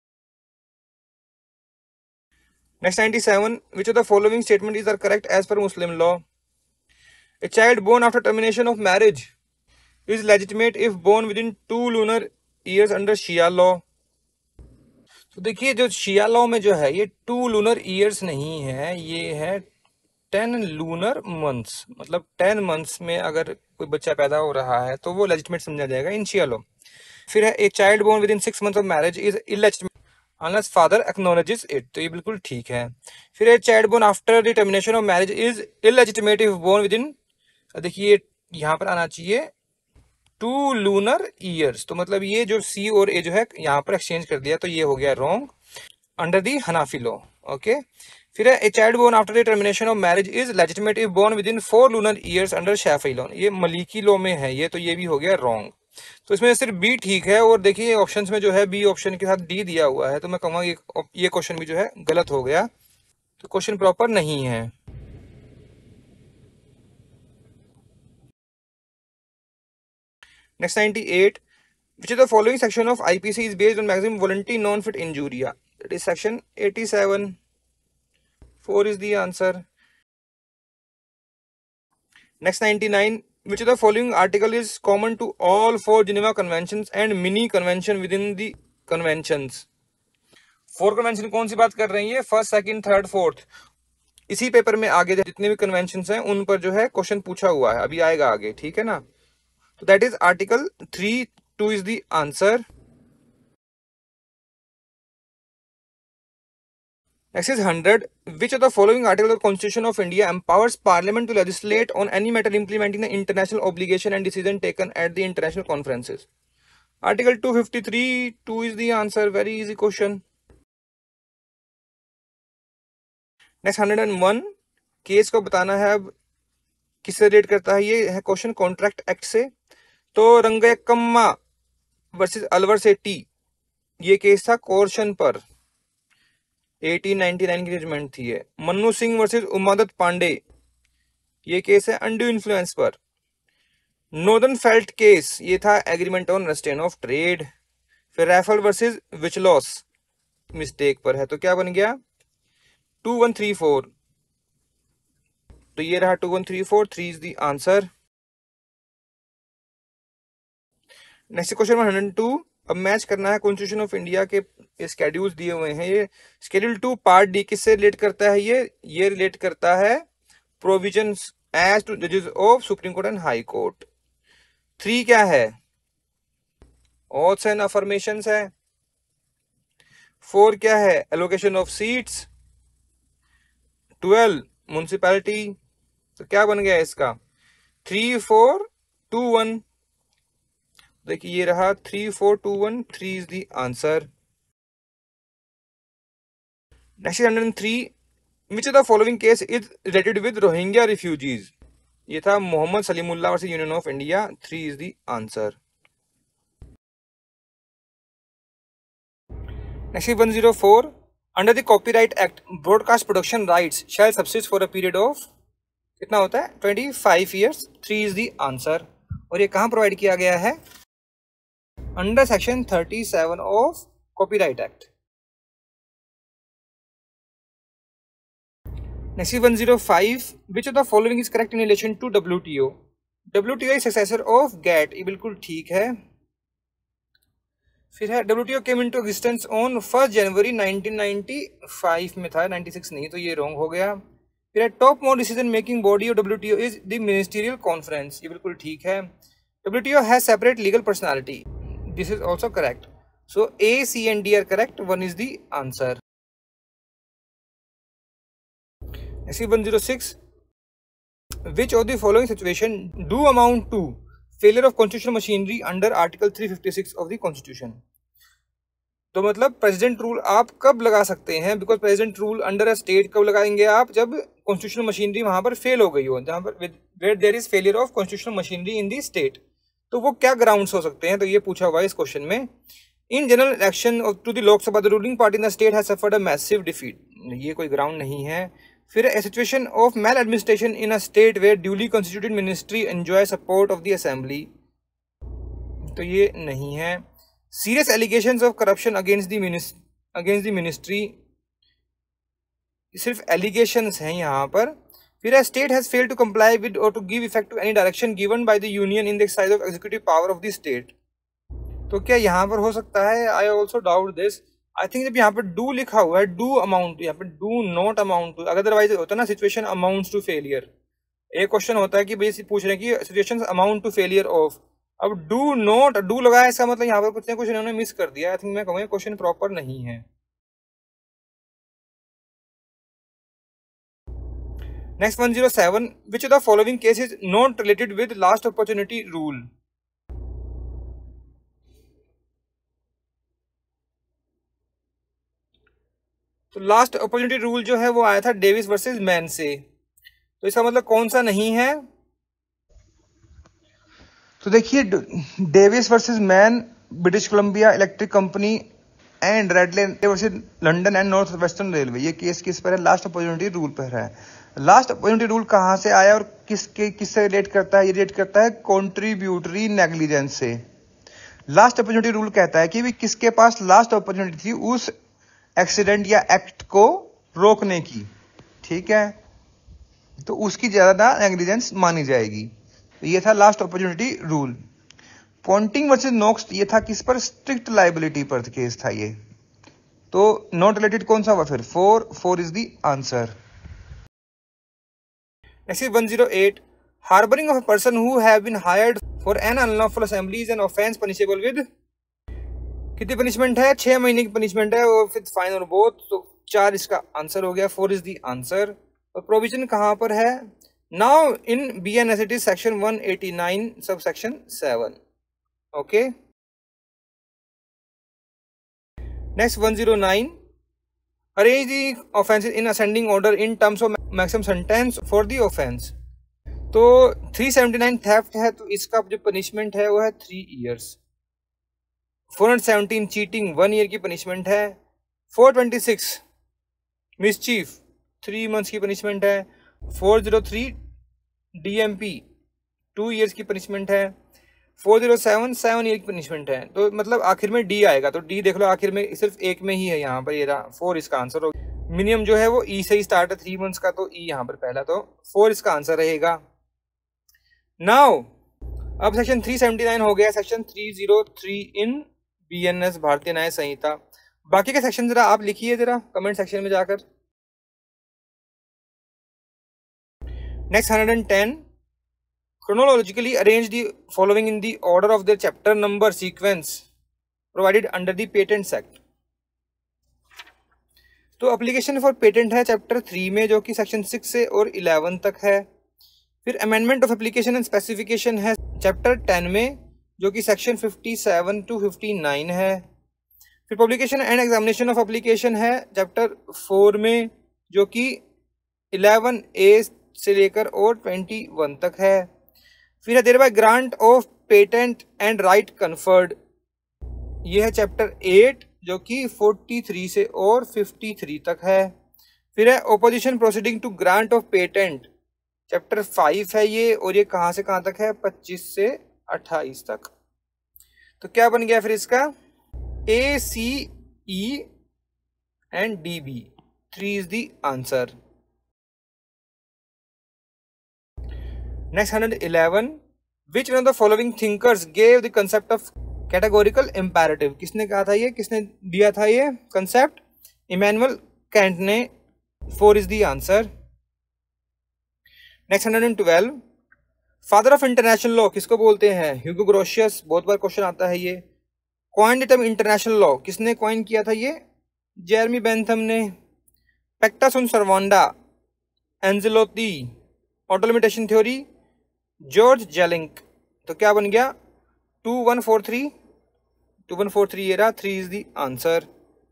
Next 97, which of the following statement is are correct as per Muslim law? A child born after termination of marriage is legitimate if born within 2 lunar years under Shia law. तो देखिए जो शिया law में जो है ये 2 lunar years नहीं है, ये है 10 लूनर मंथ्स, मतलब 10 मंथ्स में अगर कोई बच्चा पैदा हो रहा है तो वो लेजिटिमेट समझा जाएगा इन शिया लॉ। फिर है a child born within 6 months of marriage is illegitimate unless father acknowledges it, तो ये बिल्कुल ठीक है। फिर a child born after the termination of marriage is illegitimate if born within, देखिए यहाँ पर आना चाहिए 2 लूनर ईयर्स, तो मतलब ये जो सी और ए जो है यहाँ पर एक्सचेंज कर दिया, तो ये हो गया wrong under the Hanafi law. Okay, फिर है a child born after the termination of marriage is legitimate if born within 4 lunar years under Shafi law, ये मलिकी लॉ में है ये, तो ये भी हो गया रॉन्ग। तो इसमें सिर्फ बी ठीक है, और देखिए ऑप्शंस में जो है बी ऑप्शन के साथ डी दिया हुआ है, तो मैं कहूँगा ये क्वेश्चन भी जो है गलत हो गया, तो क्वेश्चन प्रॉपर नहीं है। Next 98, which of the following section of IPC is based on maximum voluntary non-fit injuria? That is section 87. 4 is the answer. Next 99, which of the following article is common to all 4 Geneva Conventions and mini convention within the conventions? 4 convention कौन सी बात कर रही है, first, second, third, fourth, इसी paper में आगे जितने भी कन्वेंशन हैं उन पर जो है क्वेश्चन पूछा हुआ है, अभी आएगा आगे, ठीक है ना। तो that is article 3, 2 is the answer. Next is 100. Which of the following article of the Constitution of India empowers Parliament to legislate on any matter implementing the international obligation and decision taken at the international conferences? Article 253. 2 is the answer. Very easy question. Next 101. Case को बताना है अब किससे relate करता है, ये है question contract act से। तो रंगयकम्मा वर्सेस अलवर से टी, ये केस था कोर्शन पर, 1899 की जजमेंट थी ये। मन्नू सिंह वर्सेस उमादत पांडे, ये केस है अनड्यू इन्फ्लुएंस पर। नॉर्दर्न फेल्ट केस, ये था agreement on restraint of trade. फिर रैफल वर्सेस विचलॉस, मिस्टेक पर है, तो क्या बन गया 2134, तो ये रहा 2134, 3 is the answer. Next question 102, अब मैच करना है कॉन्स्टिट्यूशन ऑफ इंडिया के स्केड्यूल्स दिए हुए हैं। ये शेड्यूल 2 पार्ट डी किससे रिलेट करता है, ये रिलेट करता है प्रोविजंस एज टू जजेस of Supreme Court and High Court. 3 क्या है, ओथ्स एंड अफर्मेशंस है। 4 क्या है, एलोकेशन ऑफ सीट्स। 12 म्युनिसिपैलिटी, तो क्या बन गया इसका 3, 4, 2, 1, देखिए ये रहा 3, 4, 2, 1, 3 is the answer. Next 103, which of the following case is related with Rohingya refugees? ये था Mohammad Salimullah versus union of India. 3 is the answer. Next 104, under the Copyright Act broadcast production rights shall subsist for a period of, कितना होता है 25 years. 3 is the answer. और ये कहाँ provide किया गया है? Under section 37 of Copyright Act. Next 105, which of the following is correct in relation to WTO? WTO is successor of GATT, ये बिल्कुल ठीक है। फिर है WTO came into existence on 1 जनवरी 1995 में था, 96 नहीं, तो ये रॉन्ग हो गया। फिर है top most decision making body of WTO is the ministerial conference, ये बिल्कुल ठीक है। WTO has separate legal personality, this is also correct. So A, C and D are correct, 1 is the answer. Next 106, which of the following situation do amount to failure of constitutional machinery under article 356 of the constitution? तो मतलब president rule आप कब लगा सकते हैं? Because president rule under a state कब लगाएंगे आप? जब कॉन्स्टिट्यूशनल मशीनरी वहां पर फेल हो गई हो, जहां पर where there is failure of constitutional machinery in the state. तो वो क्या ग्राउंड्स हो सकते हैं? तो ये पूछा हुआ है इस क्वेश्चन में। In general election to the Lok Sabha the ruling party in the state has suffered a massive defeat, ये कोई ग्राउंड नहीं है। फिर a situation of maladministration in a state where duly constituted ministry enjoy support of the assembly, तो ये नहीं है। Serious allegations of corruption against the ministry, सिर्फ एलिगेशंस हैं यहाँ पर। फिर a state has failed to comply with or to give effect to any direction given by the union in the exercise of executive power of the state, तो क्या यहाँ पर हो सकता है? I also doubt this. I think जब यहाँ पर do लिखा हुआ है, do amount, यहाँ पर do not amount to, otherwise होता है ना situation amounts to failure। एक क्वेश्चन होता है कि भाई पूछ रहे हैं कि situation amount to failure of, अब do not do लगाया, इसका मतलब यहाँ पर कुछ ना कुछ इन्होंने मिस कर दिया। आई थिंक मैं कहूँगा क्वेश्चन प्रॉपर नहीं है। Next 107, which of the following case is not related with last opportunity rule? तो लास्ट अपॉर्चुनिटी रूल जो है वो आया था डेविस वर्सेस मैन से, तो इसका मतलब कौन सा नहीं है? तो देखिए Davies versus Mann, British Columbia Electric Company and Radley versus London and North Western Railway, ये केस किस पर है? लास्ट अपॉर्चुनिटी रूल पर है। लास्ट अपॉर्चुनिटी रूल कहां से आया और किससे रिलेट करता है? ये रिलेट करता है कॉन्ट्रीब्यूटरी नेग्लिजेंस से। लास्ट अपॉर्चुनिटी रूल कहता है कि भी किसके पास लास्ट अपॉर्चुनिटी थी उस एक्सीडेंट या एक्ट को रोकने की, ठीक है, तो उसकी ज्यादा नेग्लिजेंस मानी जाएगी। तो ये था last opportunity rule. Ponting versus Noakes, ये था किस पर? स्ट्रिक्ट लाइबिलिटी पर केस था ये। तो नॉट रिलेटेड कौन सा हुआ फिर? 4 is the answer. Next is 108, harboring of a person who have been hired for an unlawful assembly is an offence punishable with, कितनी पनिशमेंट है? 6 महीने की पनिशमेंट है और फिर फाइन और बोथ, तो 4 इसका आंसर हो गया। 4 इज द आंसर। और प्रोविजन कहां पर है? Now in BNS it is section 189 subsection 7। Okay, next 109, arrange the offenses in ascending order in terms of maximum sentence for the offense। तो 379 थेफ्ट है, तो इसका जो पनिशमेंट है वो है 3 इयर्स। 417 चीटिंग 1 ईयर की पनिशमेंट है। 426 मिसचीफ 3 मंथ्स की पनिशमेंट है। 403 DMP 2 इयर्स की पनिशमेंट है। 407 7 ईयर की पनिशमेंट है। तो मतलब आखिर में D आएगा, तो D देख लो आखिर में सिर्फ एक में ही है यहाँ पर, ये रहा 4 इसका आंसर होगा। मिनिमम जो है वो E से ही स्टार्ट है 3 मंथ्स का, तो E यहाँ पर पहला, तो 4 इसका आंसर रहेगा। नाउ अब सेक्शन 379 हो गया सेक्शन 303 इन BNS भारतीय न्याय संहिता। बाकी के सेक्शन जरा आप लिखिए जरा कमेंट सेक्शन में जाकर। Next 110, chronologically arrange the following in the order of their chapter number sequence provided under the Patents Act। तो एप्लीकेशन फॉर पेटेंट है चैप्टर 3 में, जो कि सेक्शन 6 से और 11 तक है। फिर amendment of application and specification है चैप्टर 10 में, जो कि सेक्शन 57 to 59 है। फिर publication and examination of application है चैप्टर 4 में, जो कि 11A से लेकर और 21 तक है। फिर है thereby grant of patent and right conferred, ये है चैप्टर 8 जो कि 43 से और 53 तक है। फिर है opposition proceeding to grant of patent, chapter 5 है ये, और ये कहाँ से कहाँ तक है, 25 से 28 तक। तो क्या बन गया फिर इसका, A, C, E and D, B, 3 is the answer. Next 111, which one of the following thinkers gave the concept of categorical imperative, किसने कहा था ये, किसने दिया था ये concept, इमैनुअल कैंट ने। 4 is the answer. Next 112, father of international law किसको बोलते हैं, ह्यूगो ग्रोशियस, बहुत बार क्वेश्चन आता है ये। Coin the term international law, किसने कॉइन किया था ये, जेरमी बेंथम ने। Pacta sunt servanda, Anzilotti, auto limitation theory, George Jellinek. तो क्या बन गया, 2143 ये रहा, 3 is the answer.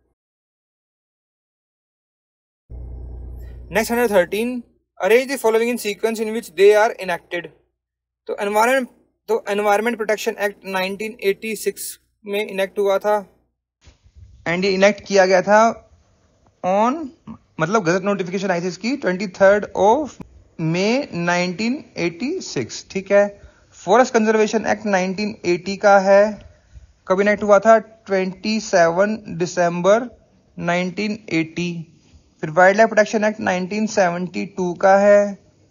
Next 113, arrange the following in sequence in which they are enacted. तो एनवायरमेंट प्रोटेक्शन एक्ट 1986 में इनेक्ट हुआ था, एंड ये इनेक्ट किया गया था ऑन, मतलब गजट नोटिफिकेशन आई थी इसकी 23 मई 1986, ठीक है। फॉरेस्ट कंजर्वेशन एक्ट 1980 का है, कब इनेक्ट हुआ था, 27 दिसंबर 1980। फिर वाइल्ड लाइफ प्रोटेक्शन एक्ट 1972 का है,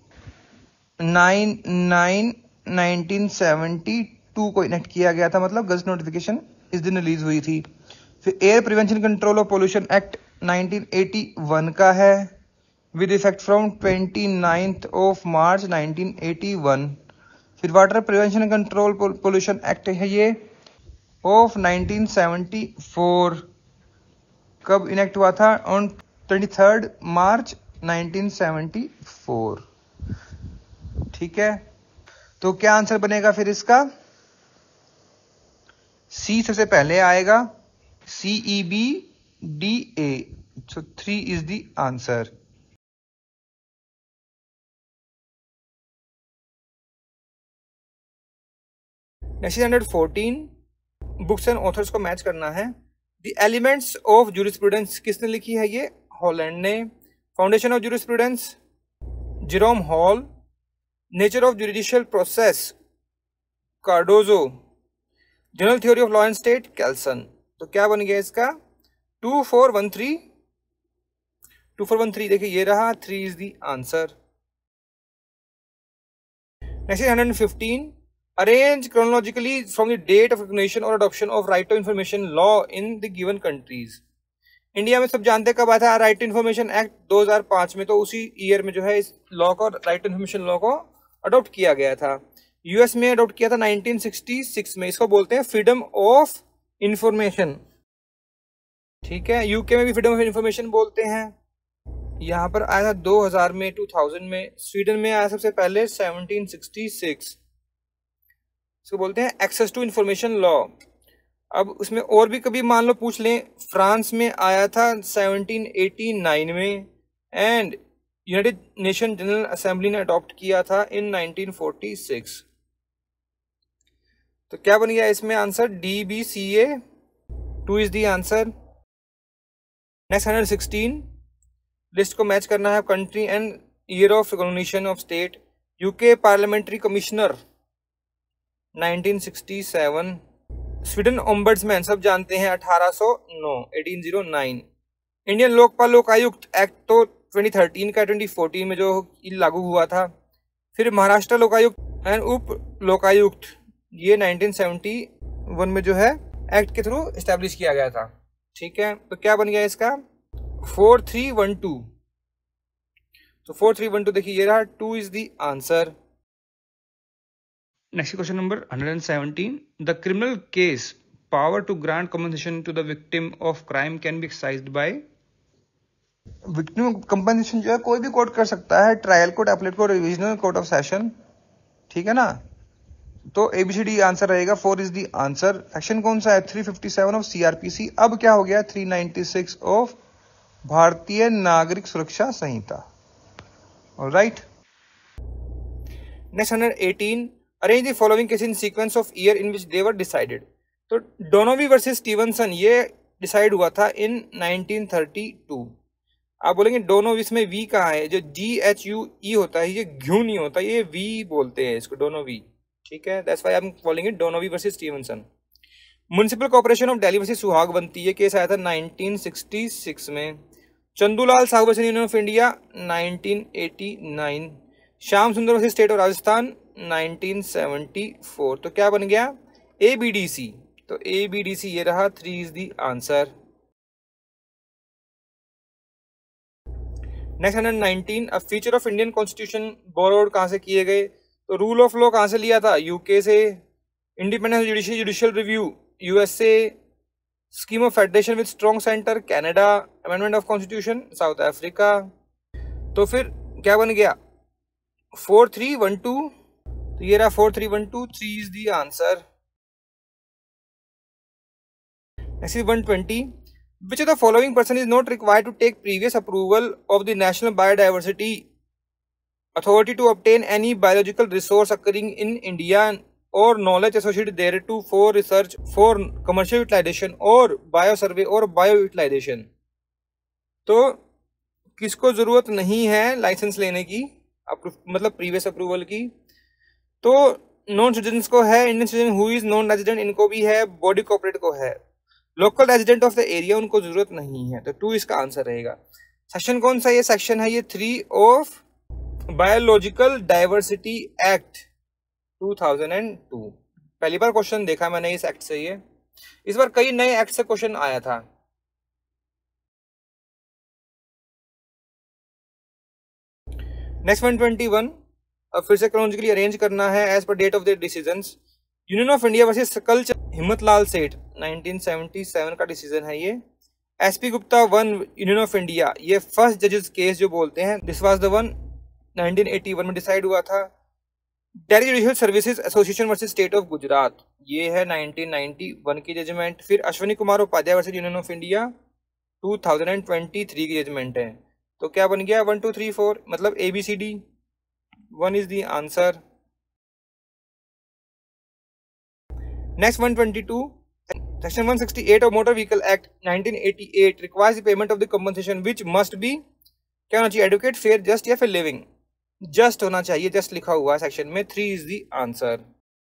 9/9/1972 को इनेक्ट किया गया था, मतलब गजट नोटिफिकेशन इस दिन रिलीज हुई थी। फिर air prevention control of pollution act 1981 का है, विद इफेक्ट फ्रॉम 29 मार्च 1981। फिर water prevention control pollution act है ये ऑफ 1974, कब इनेक्ट हुआ था, ऑन 23 मार्च 1974, ठीक है। तो क्या आंसर बनेगा फिर इसका, सी सबसे पहले आएगा, CEBDA, so 3 is the answer. Next 114, books and authors को मैच करना है। द एलिमेंट्स ऑफ जूरिस्प्रूडेंस किसने लिखी है ये, हॉलैंड ने। Foundation of jurisprudence, Jerome Hall. Nature of judicial process, Cardozo. General theory of law and state, Kelsen. तो क्या बन गया इसका, 2413 देखिए ये रहा, 3 is the answer. Next 115, arrange chronologically from the date of recognition और adoption of right to information law in the given countries. India में सब जानते कब आया था राइट टू इन्फॉर्मेशन एक्ट, 2005 में, तो उसी ईयर में जो है इस लॉ को, राइट टू इन्फॉर्मेशन लॉ को अडॉप्ट किया गया था। यूएस में अडॉप्ट किया था 1966 में, इसको बोलते हैं फ्रीडम ऑफ इंफॉर्मेशन, ठीक है। यूके में भी फ्रीडम ऑफ इंफॉर्मेशन बोलते हैं। यहाँ पर आया था 2000 में, 2000 में। स्वीडन में आया सबसे पहले 1766, इसको बोलते हैं एक्सेस टू इंफॉर्मेशन लॉ। अब उसमें और भी कभी मान लो पूछ लें, फ्रांस में आया था 1789 में, and united nation general assembly ने अडॉप्ट किया था इन 1946। तो क्या बन गया इसमें answer, DBCA, 2 is the answer. Next 116, list को मैच करना है, country and year of recognition of state. UK parliamentary commissioner 1967। Sweden ombudsman सब जानते हैं 1809। इंडियन लोकपाल लोकायुक्त एक्ट तो 2013 का, 2014 में जो लागू हुआ था। फिर महाराष्ट्र लोकायुक्त एंड उप लोकायुक्त, ये 1971 में जो है एक्ट के थ्रू एस्टेब्लिश किया गया था, ठीक है। तो क्या बन गया इसका, 4312। तो 4312 देखिए ये रहा, 2 is the answer. Next question number 117, the criminal case power to grant compensation to the victim of crime can be exercised by. Victim compensation जो है कोई भी कोर्ट कर सकता है, trial court, appellate court, revisional court of session, ठीक है ना। तो ABCD आंसर रहेगा, 4 इज द आंसर। सेक्शन कौन सा है, 357 ऑफ CRPC। अब क्या हो गया, 396 of Bharatiya Nagarik Suraksha Sanhita, alright. Next 118, arrange the following case in sequence of year in which they were decided. तो डोनोवी वर्सेस स्टीवनसन ये डिसाइड हुआ था इन 1932। आप बोलेंगे डोनोविस में वी कहाँ है? जो GHUE होता है ये घ्यू नहीं होता, ये वी बोलते हैं इसको, डोनोवी, ठीक है। That's why I am calling it Donoghue versus Stevenson. Municipal corporation of Delhi versus Suhagwanti, ये केस आया था 1966 में। Chandulal Sahu versus union of India 1989। Shyam Sundar versus state of Rajasthan 1974। तो क्या बन गया? ABDC। तो ABDC ये रहा, 3 is the answer. Next 119, a feature of Indian constitution borrowed कहाँ से किए गए? तो रूल ऑफ लॉ कहाँ से लिया था? UK से। Independence judicial review USA। Scheme of federation with strong centre Canada. Amendment of constitution South Africa. तो फिर क्या बन गया? 4312। तो ये रहा 4312, 3 is the answer. Next 120, which of the following person is not required to take previous approval of the National Biodiversity Authority to obtain any biological resource occurring in India or knowledge associated thereto for research, for commercial utilization or biosurvey or bioutilization? तो किसको जरूरत नहीं है licence लेने की, मतलब previous approval की? तो नॉन सिटीजन को है, Indian citizen who is non resident इनको भी है, बॉडी कॉर्पोरेट को है, local resident of the area उनको जरूरत नहीं है। तो 2 इसका आंसर रहेगा। सेक्शन कौन सा? ये सेक्शन है ये 3 ऑफ बायोलॉजिकल डाइवर्सिटी एक्ट 2002। पहली बार क्वेश्चन देखा मैंने इस एक्ट से। ये इस बार कई नए एक्ट से क्वेश्चन आया था। नेक्स्ट 121, अब फिर से क्रोनोलॉजिकली अरेंज करना है as per date of the decisions. Union of India versus Sakal Himmat लाल सेठ 1977 का डिसीजन है ये। SP Gupta 1 union of India, ये फर्स्ट जजेस केस जो बोलते हैं, दिस वाज द वन 1981 में डिसाइड हुआ था। Delhi judicial services association versus state of Gujarat, ये है 1991 की जजमेंट। फिर Ashwini Kumar Upadhyay versus union of India 2023 की जजमेंट है। तो क्या बन गया? 1 2 3 4, मतलब ABCD, 1 is the answer. Next 122, section 168 ऑफ motor vehicle act 1988 requires the payment of the compensation which must be, क्या होना चाहिए? एडुकेट, फेयर, जस्ट या फिर लिविंग? जस्ट होना चाहिए, जस्ट लिखा हुआ है सेक्शन में, 3 is the answer.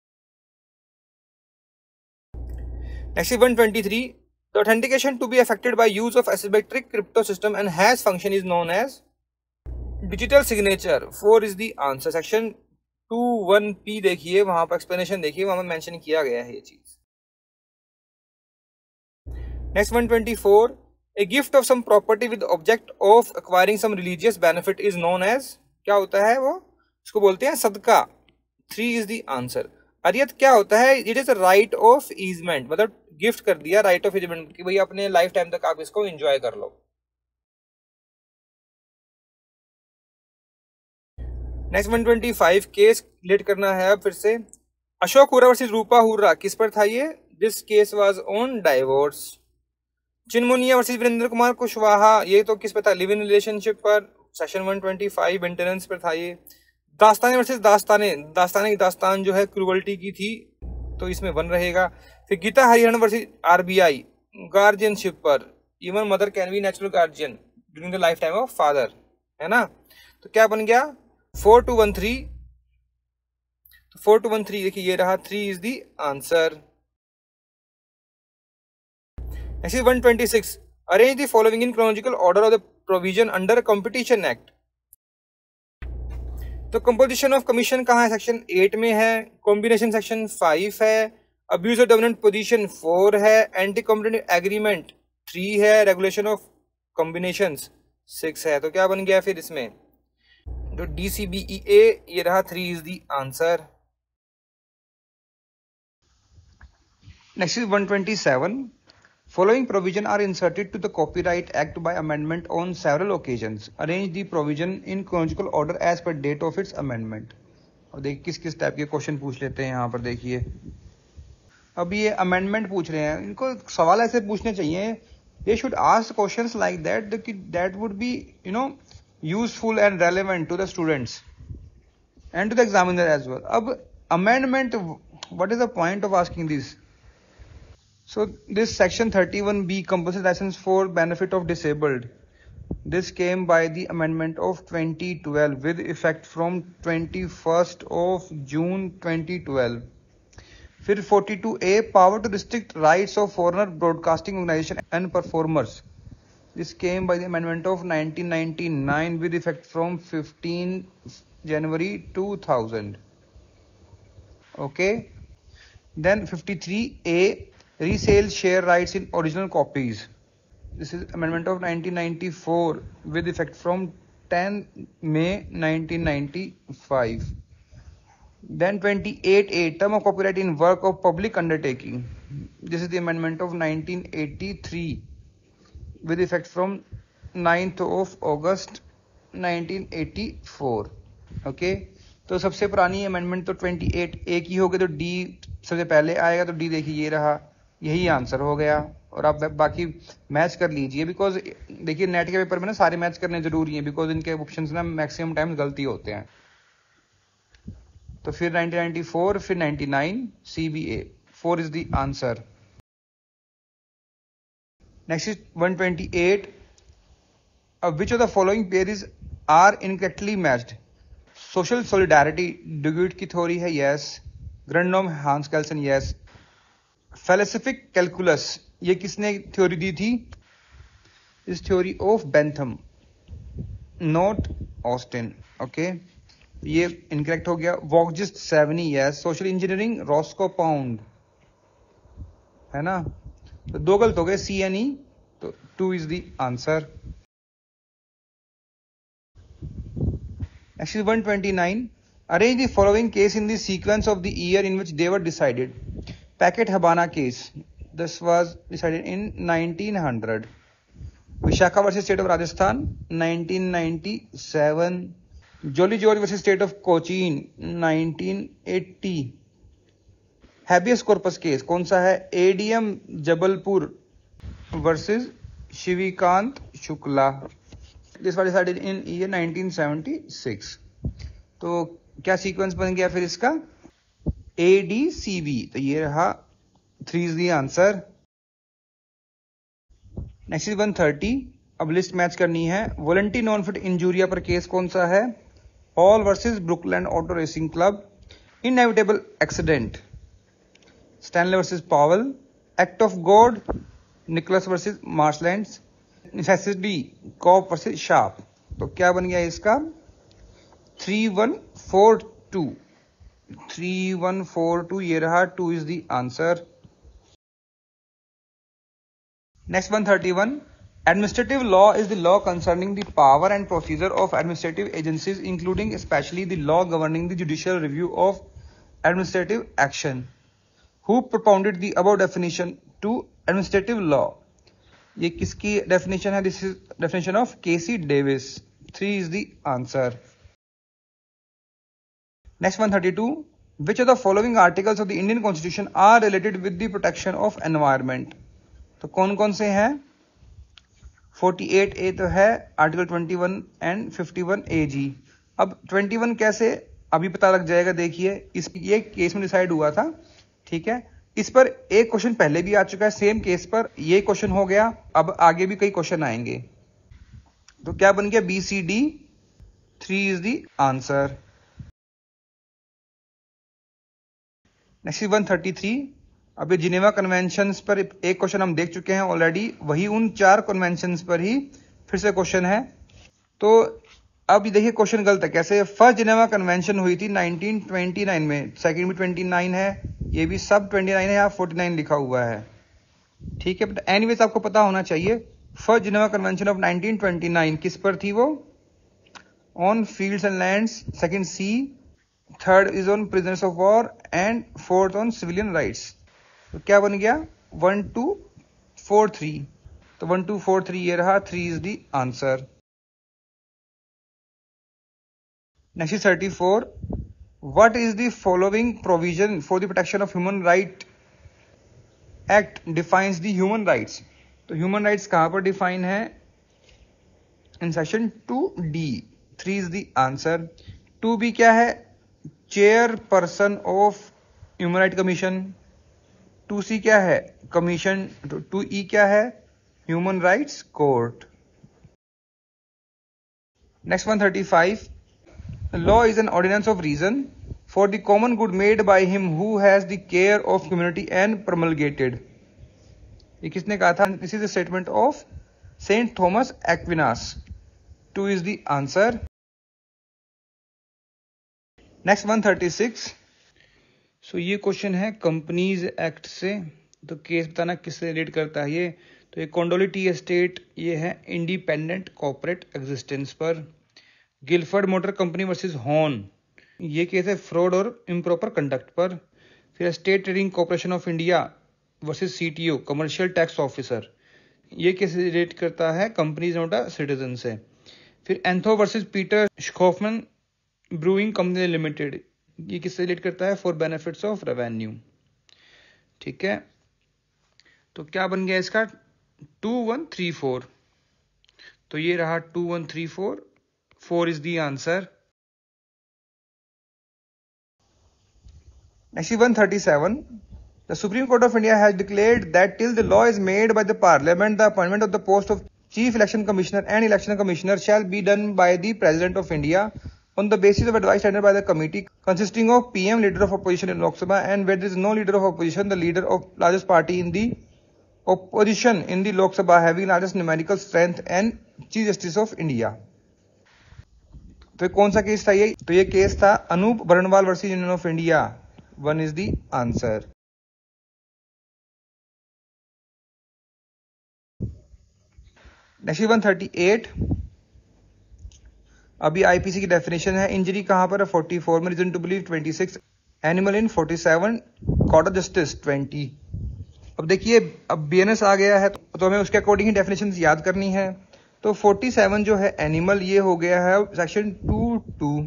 Next 123, the authentication to be affected by use of asymmetric crypto system and hash function is known as digital signature, 4 is the answer. Section 21P देखिए, वहां पर explanation देखिए, वहां पर मेंशन किया गया है ये चीज। Next 124, a gift of some property with object of acquiring some religious benefit is known as, क्या होता है वो? इसको बोलते हैं सदका, 3 इज द आंसर। अरियत क्या होता है? It is right of easement, मतलब गिफ्ट कर दिया, राइट ऑफ ईजमेंट कि भाई अपने लाइफ टाइम तक आप इसको एंजॉय कर लो। नेक्स्ट 125, केस रिलेट करना है अब फिर से। अशोक हुर्रा वर्सेस रूपा हुर्रा, किस पर था ये? This case was on divorce. Chinmuniya versus Virendra Kumar Kushwaha, ये तो किस पर था? लिव इन रिलेशनशिप पर, सेक्शन 125 मेंटेनेंस पर था ये। दास्ताने वर्सेस दास्ताने, दास्ताने की दास्तान जो है क्रूअल्टी की थी, तो इसमें 1 रहेगा। फिर Geeta Hariharan versus RBI, guardianship पर, even mother can be natural guardian during the life time of father, है ना? तो क्या बन गया? 4213। तो 4213 देखिए ये रहा, 3 is the answer. Next 126, arrange the following in chronological order of the provision under competition act. तो कंपोजिशन ऑफ कमीशन कहाँ है? सेक्शन 8 में है। कॉम्बिनेशन सेक्शन 5 है। अब्यूज ऑफ डोमिनेंट पोजीशन 4 है। एंटी कॉम्पिटिटिव एग्रीमेंट 3 है। रेगुलेशन ऑफ कॉम्बिनेशंस 6 है। तो क्या बन गया फिर इसमें? तो DCBEA ये रहा, 3 is the answer. Next is 127, following provision are inserted to the Copyright Act by amendment on several occasions. Arrange the provision in chronological order as per date of its amendment. और देखिए किस किस type के question पूछ लेते हैं यहाँ पर। देखिए अब ये अमेंडमेंट पूछ रहे हैं, इनको सवाल ऐसे पूछने चाहिए, they should ask questions like that would be useful and relevant to the students. and to the examiner as well. अब amendment, what is the point of asking this? So this section 31B compulsory license for benefit of disabled, this came by the amendment of 2012 with effect from 21st of June 2012. फिर 42A power to restrict rights of foreigner broadcasting organization and performers, this came by the amendment of 1999 with effect from 15 January 2000. Okay. Then 53A resale share rights in original copies. This is amendment of 1994 with effect from 10 May 1995. Then 28A term of copyright in work of public undertaking. This is the amendment of 1983 with effect from 9th of August 1984. Okay तो सबसे पुरानी amendment तो 28A की होगी, तो D सबसे पहले आएगा, तो डी देखिए ये रहा, यही आंसर हो गया। और आप बाकी मैच कर लीजिए, बिकॉज देखिए नेट के पेपर में ना सारे मैच करने जरूरी हैं, बिकॉज इनके ऑप्शंस ना मैक्सिमम टाइम गलती होते हैं। तो फिर 1994, फिर 99, CBA 4 is the answer. Next is 128, which of the following pairs are incorrectly matched? Social solidarity Duguit की थ्योरी है, yes. Grundnorm Hans Kelsen, yes. Felicific calculus, ये किसने थ्योरी दी थी? इस theory of Bentham, not Austin. Okay ये incorrect हो गया। Volksgeist Savigny, yes. Social engineering Roscoe Pound, है ना, तो दो गलत हो गए, CNE, तो 2 is the answer. Next is 129. Arrange the following case in the sequence of the year in which they were decided. Packet Habana case. This was decided in 1900. Vishakha versus State of Rajasthan, 1997. Jolly George versus State of Cochin, 1980. Habeas corpus case कौन सा है? ADM Jabalpur versus शिविकांत Shukla. This was decided in year 1976. तो क्या sequence बन गया फिर इसका? ADCB, तो ये रहा 3 is the answer. Next is 130. अब लिस्ट मैच करनी है। वॉलंटी नॉन फिट इंजूरिया पर केस कौन सा है? Hall versus Brooklands auto racing club. Inevitable accident, Stanley versus Powell. Act of God, Nicholas versus Marsland. Necessity, Cope versus Sharpe. तो क्या बन गया इसका? 3142, 3142 ये रहा, 2 is the answer. Next 131. Administrative law is the law concerning the power and procedure of administrative agencies, including especially the law governing the judicial review of administrative action. Who propounded the above definition to administrative law? ये किसकी definition है? This is definition of K.C. Davis. 3 is the answer. Next 132. Which of the following articles of the Indian Constitution are related with the protection of environment? तो कौन कौन से हैं? 48A तो है, आर्टिकल 21 एंड 51AG। अब 21 कैसे अभी पता लग जाएगा, देखिए ये केस में डिसाइड हुआ था, ठीक है। इस पर एक क्वेश्चन पहले भी आ चुका है, सेम केस पर ये क्वेश्चन हो गया, अब आगे भी कई क्वेश्चन आएंगे। तो क्या बन गया? BCD, 3 is the answer. Next 133. अब ये जिनेवा कन्वेंशंस पर एक क्वेश्चन हम देख चुके हैं ऑलरेडी, वही उन 4 कन्वेंशंस पर ही फिर से क्वेश्चन है। तो अब देखिए क्वेश्चन गलत है कैसे। फर्स्ट जिनेवा कन्वेंशन हुई थी 1929 में, सेकंड भी 29 है, ये भी सब 29 है, यहाँ 49 लिखा हुआ है, ठीक है। बट एनीवेज आपको पता होना चाहिए, फर्स्ट जिनेवा कन्वेंशन ऑफ 1929 किस पर थी? वो on fields and lands, second sea, third is on prisoners of war and fourth on civilian rights. तो क्या बन गया? 1243। तो 1243 ये रहा, 3 is the answer. Next is 34. What is the following provision for the protection of human right act defines the human rights? तो human rights कहां पर डिफाइन है? In section 2D, 3 is the answer. 2B क्या है? Chairperson of human right commission. 2C क्या है? Commission. 2E क्या है? Human rights court. Next 135, law is an ordinance of reason for the common good made by him who has the care of community and promulgated. ये किसने कहा था? This is the statement of saint Thomas Aquinas. 2 is the answer. Next 136, so ये question है companies act से, तो case बताना किससे रिलेट करता है ये। तो ये कोंडोली टी एस्टेट, ये है इंडिपेंडेंट कॉर्पोरेट एग्जिस्टेंस पर। Gilford motor company versus Horne, ये केस है फ्रॉड और इम्प्रॉपर कंडक्ट पर। फिर state trading corporation of India versus CTO commercial tax officer, ये केस रिलेट करता है कंपनीज नॉट अ सिटीजन से। फिर Anthony versus Peter Schoffman brewing company limited, ये किससे रिलेट करता है? For benefits of revenue. ठीक है, तो क्या बन गया इसका? 2134। तो ये रहा 2134, 4 is the answer. Next 137, the Supreme Court of India has declared that till the law is made by the Parliament, the appointment of the post of Chief Election Commissioner and Election Commissioner shall be done by the President of India on the basis of advice tendered by the committee consisting of PM, leader of opposition in Lok Sabha, and where there is no leader of opposition, the leader of largest party in the opposition in the Lok Sabha having largest numerical strength and Chief Justice of India। तो ये कौन सा case था ये? तो ये case था Anoop Baranwal versus union of India. 1 is the answer। Next 138, अभी आईपीसी की डेफिनेशन है। इंजरी कहां पर है? 44 में। Reason to believe 26, animal in 47, court of justice 20। अब देखिए, अब बीएनएस आ गया है तो हमें उसके अकॉर्डिंग ही डेफिनेशन याद करनी है। तो 47 जो है एनिमल, ये हो गया है सेक्शन 2(2).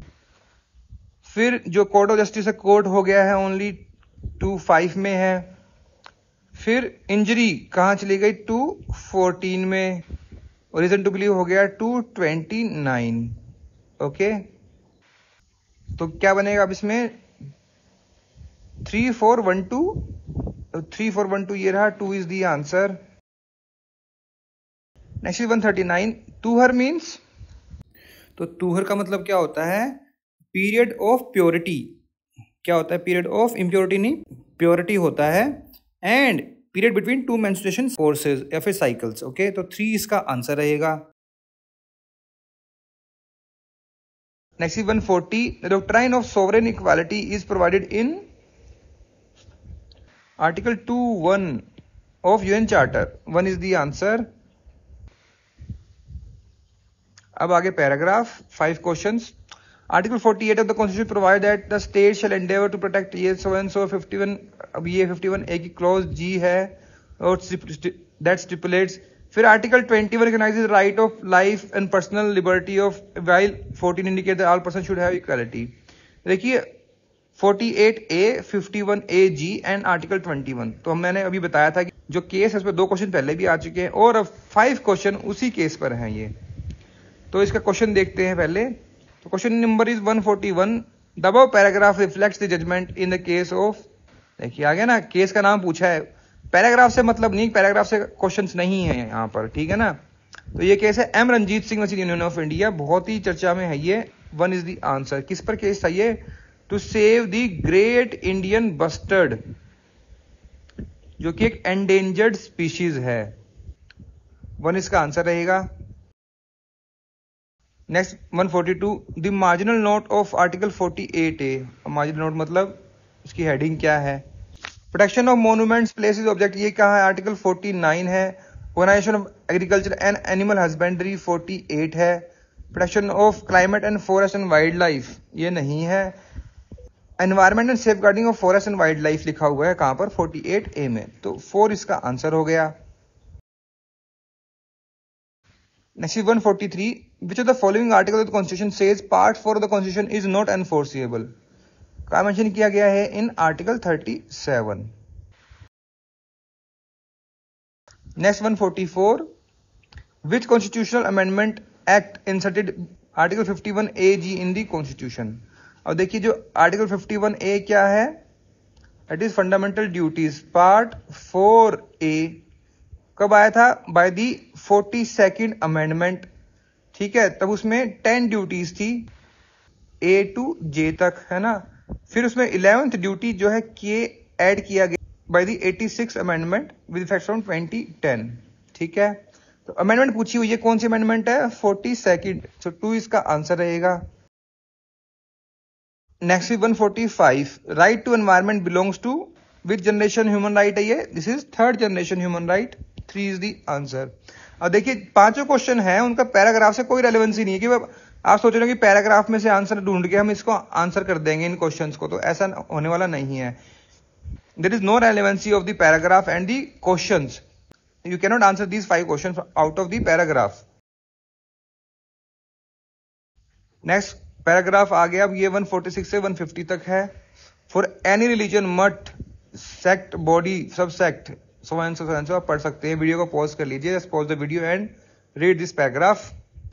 फिर जो कोर्ट ऑफ जस्टिस है, कोर्ट हो गया है ओनली 2(5) में है। फिर इंजरी कहां चली गई? 2(14) में। और रीजन टू बिलीव हो गया 2(29). ओके, तो क्या बनेगा अब इसमें? 3(4)(1)(2). 3(4)(1)(2) ये रहा, 2 इज द आंसर। नेक्स्ट 139, तुहर मीन्स, तो तुहर का मतलब क्या होता है? Period of purity. क्या होता है? पीरियड ऑफ इम्प्योरिटी नहीं, प्योरिटी होता है। And period between 2 menstruation courses या फिर साइकिल्स। ओके, तो 3 इसका आंसर रहेगा। Next 140, the doctrine of sovereign equality is provided in article 2(1) of UN charter. 1 is the answer. अब आगे paragraph, 5 questions. Article 48 of the constitution provide that the state shall endeavour to protect ये सो and सो। 51, अब ये 51A की clause जी है और that stipulates. फिर article 21 recognises right of life and personal liberty of, while 14 indicate that all person should have equality. देखिए 48A, 51AG and article 21। तो मैंने अभी बताया था कि जो केस है उसमें 2 क्वेश्चन पहले भी आ चुके हैं और अब 5 क्वेश्चन उसी केस पर हैं ये। तो इसका क्वेश्चन देखते हैं पहले। तो question number is 141, the above paragraph reflects the judgment in the case of. देखिए आ गया ना, केस का नाम पूछा है, पैराग्राफ से मतलब नहीं, पैराग्राफ से क्वेश्चंस नहीं है यहाँ पर। ठीक है ना, तो ये केस है M Ranjit Singh versus union of India, बहुत ही चर्चा में है ये। 1 इज द आंसर। किस पर केस था ये? To save the great Indian bustard, जो कि एक एंडेंजर्ड स्पीशीज है। 1 इसका आंसर रहेगा। Next 142, the marginal note of article 48A। Marginal note मतलब उसकी हेडिंग क्या है? Protection of monuments, places, object, ये कहा है? आर्टिकल 49 है। Organisation of agriculture and animal husbandry 48 है। Protection of climate and forest and wildlife ये नहीं है। Environment and safeguarding of forest and wildlife लिखा हुआ है कहां पर? 48A में। तो 4 इसका आंसर हो गया। Next 143, which of the following article of the constitution says part 4 of the constitution is not enforceable. क्या मेंशन किया गया है in article 37। Next 144, which constitutional amendment act inserted article 51AG in the constitution. अब देखिए जो article 51A क्या है, it is fundamental duties, part 4A कब आया था, बाय दी 42nd अमेंडमेंट, ठीक है। तब उसमें 10 ड्यूटीज थी A to J तक, है ना। फिर उसमें 11th ड्यूटी जो है K ऐड किया गया by the 86th amendment with effect from 2010, ठीक है। तो अमेंडमेंट पूछी हुई है, कौन सी अमेंडमेंट है, 42nd, तो 2 इसका आंसर रहेगा। Next 145, right to environment belongs to which generation human right है ये, this is 3rd generation human right, 3 is the answer. अब देखिए 5 क्वेश्चन है, उनका पैराग्राफ से कोई रेलेवेंसी नहीं है कि आप सोच रहे हो कि पैराग्राफ में से आंसर ढूंढ के हम इसको आंसर कर देंगे इन क्वेश्चंस को, तो ऐसा होने वाला नहीं है। There is no relevancy of the paragraph and the questions, you cannot answer these 5 questions out of the paragraph. Next paragraph आ गया, अब ये 146 से 150 तक है। For any religion, math, sect, body, सब सेक्ट, सो एंड सो आप पढ़ सकते हैं। वीडियो को पॉज कर लीजिए, pause the video and read this paragraph.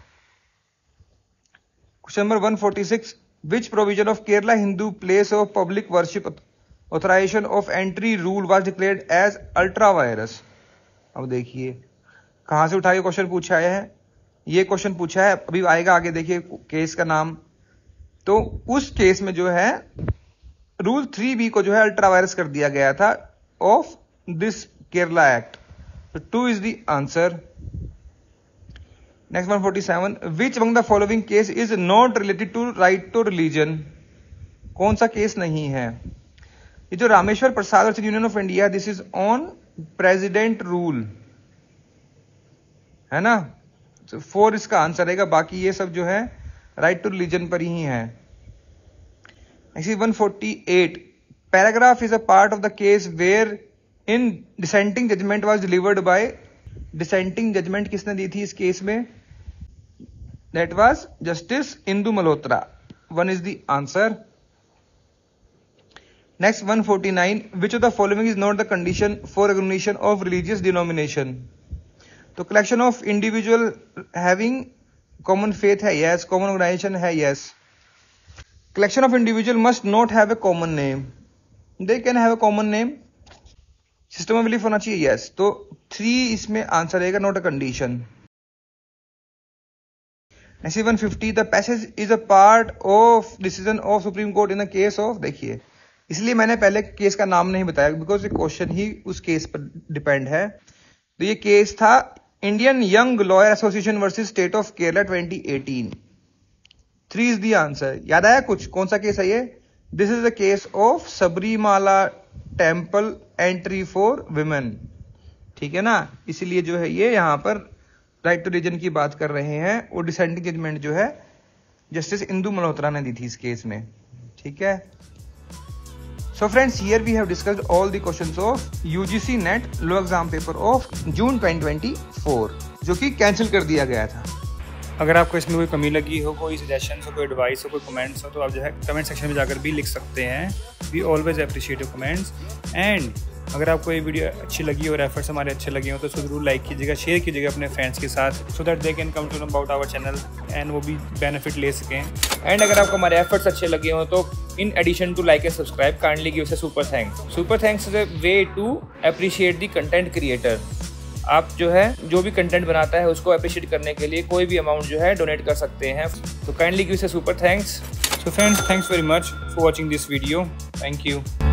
Question number 146, which provision of Kerala Hindu place of public worship authorisation of entry rule was declared as ultra vires. अब देखिए कहां से उठा के क्वेश्चन पूछा है, ये क्वेश्चन पूछा है, अभी आएगा आगे देखिए केस का नाम। तो उस केस में जो है रूल 3B को जो है अल्ट्रा वायरस कर दिया गया था ऑफ दिस केरला एक्ट, तो 2 is the answer. Next 147, which among the following case is not related to right to religion, कौन सा केस नहीं है। ये जो रामेश्वर प्रसाद और union of India, this is on president rule, है ना, तो 4 इसका आंसर रहेगा। बाकी ये सब जो है राइट टू रिलीजन पर ही है। 148, paragraph is a part of the case wherein dissenting judgement was delivered by, dissenting judgement किसने दी थी इस केस में, that was justice Indu Malhotra, 1 is the answer. Next 149, which of the following is not the condition for recognition of religious denomination? तो collection of individual having common faith है yes, common organization है yes. Collection of individual must not have a common name. They can have a common name. System of belief होना चाहिए yes. तो 3 इसमें answer रहेगा, not a condition. Next 150, the passage is a part of decision of Supreme Court in the case of, देखिए इसलिए मैंने पहले case का नाम नहीं बताया बिकॉज ये क्वेश्चन ही उस केस पर डिपेंड है। तो ये केस था Indian young lawyer association versus state of Kerala 2018, 3 is the answer. याद आया कुछ, कौन सा केस है ये, this is the case of Sabarimala temple entry for women, ठीक है ना। इसीलिए जो है ये यहाँ पर राइट टू रिलीजन की बात कर रहे हैं, और डिसेंटिंग जजमेंट जो है जस्टिस इंदु मल्होत्रा ने दी थी इस केस में, ठीक है। So friends, here we have discussed all the questions of UGC NET Law Exam Paper of June 2024, जो कि कैंसिल कर दिया गया था। अगर आपको इसमें कोई कमी लगी हो, कोई सजेशन हो, कोई एडवाइस हो, कोई कमेंट्स हो, तो आप जो है कमेंट सेक्शन में जाकर भी लिख सकते हैं। We always appreciate your comments. And अगर आपको ये वीडियो अच्छी लगी और एफर्ट्स हमारे अच्छे लगे हो तो उसको जरूर लाइक कीजिएगा, शेयर कीजिएगा अपने फ्रेंड्स के साथ, so that they can come to know about our channel and वो भी बेनिफिट ले सकें। एंड अगर आपको हमारे एफर्ट्स अच्छे लगे हो तो in addition to like and subscribe kindly give us a super thanks. Super thanks is a way to appreciate the content creator. आप जो है जो भी कंटेंट बनाता है उसको अप्रिशिएट करने के लिए कोई भी अमाउंट जो है डोनेट कर सकते हैं, तो kindly give us a super thanks. So friends, thanks very much for watching this video. Thank you.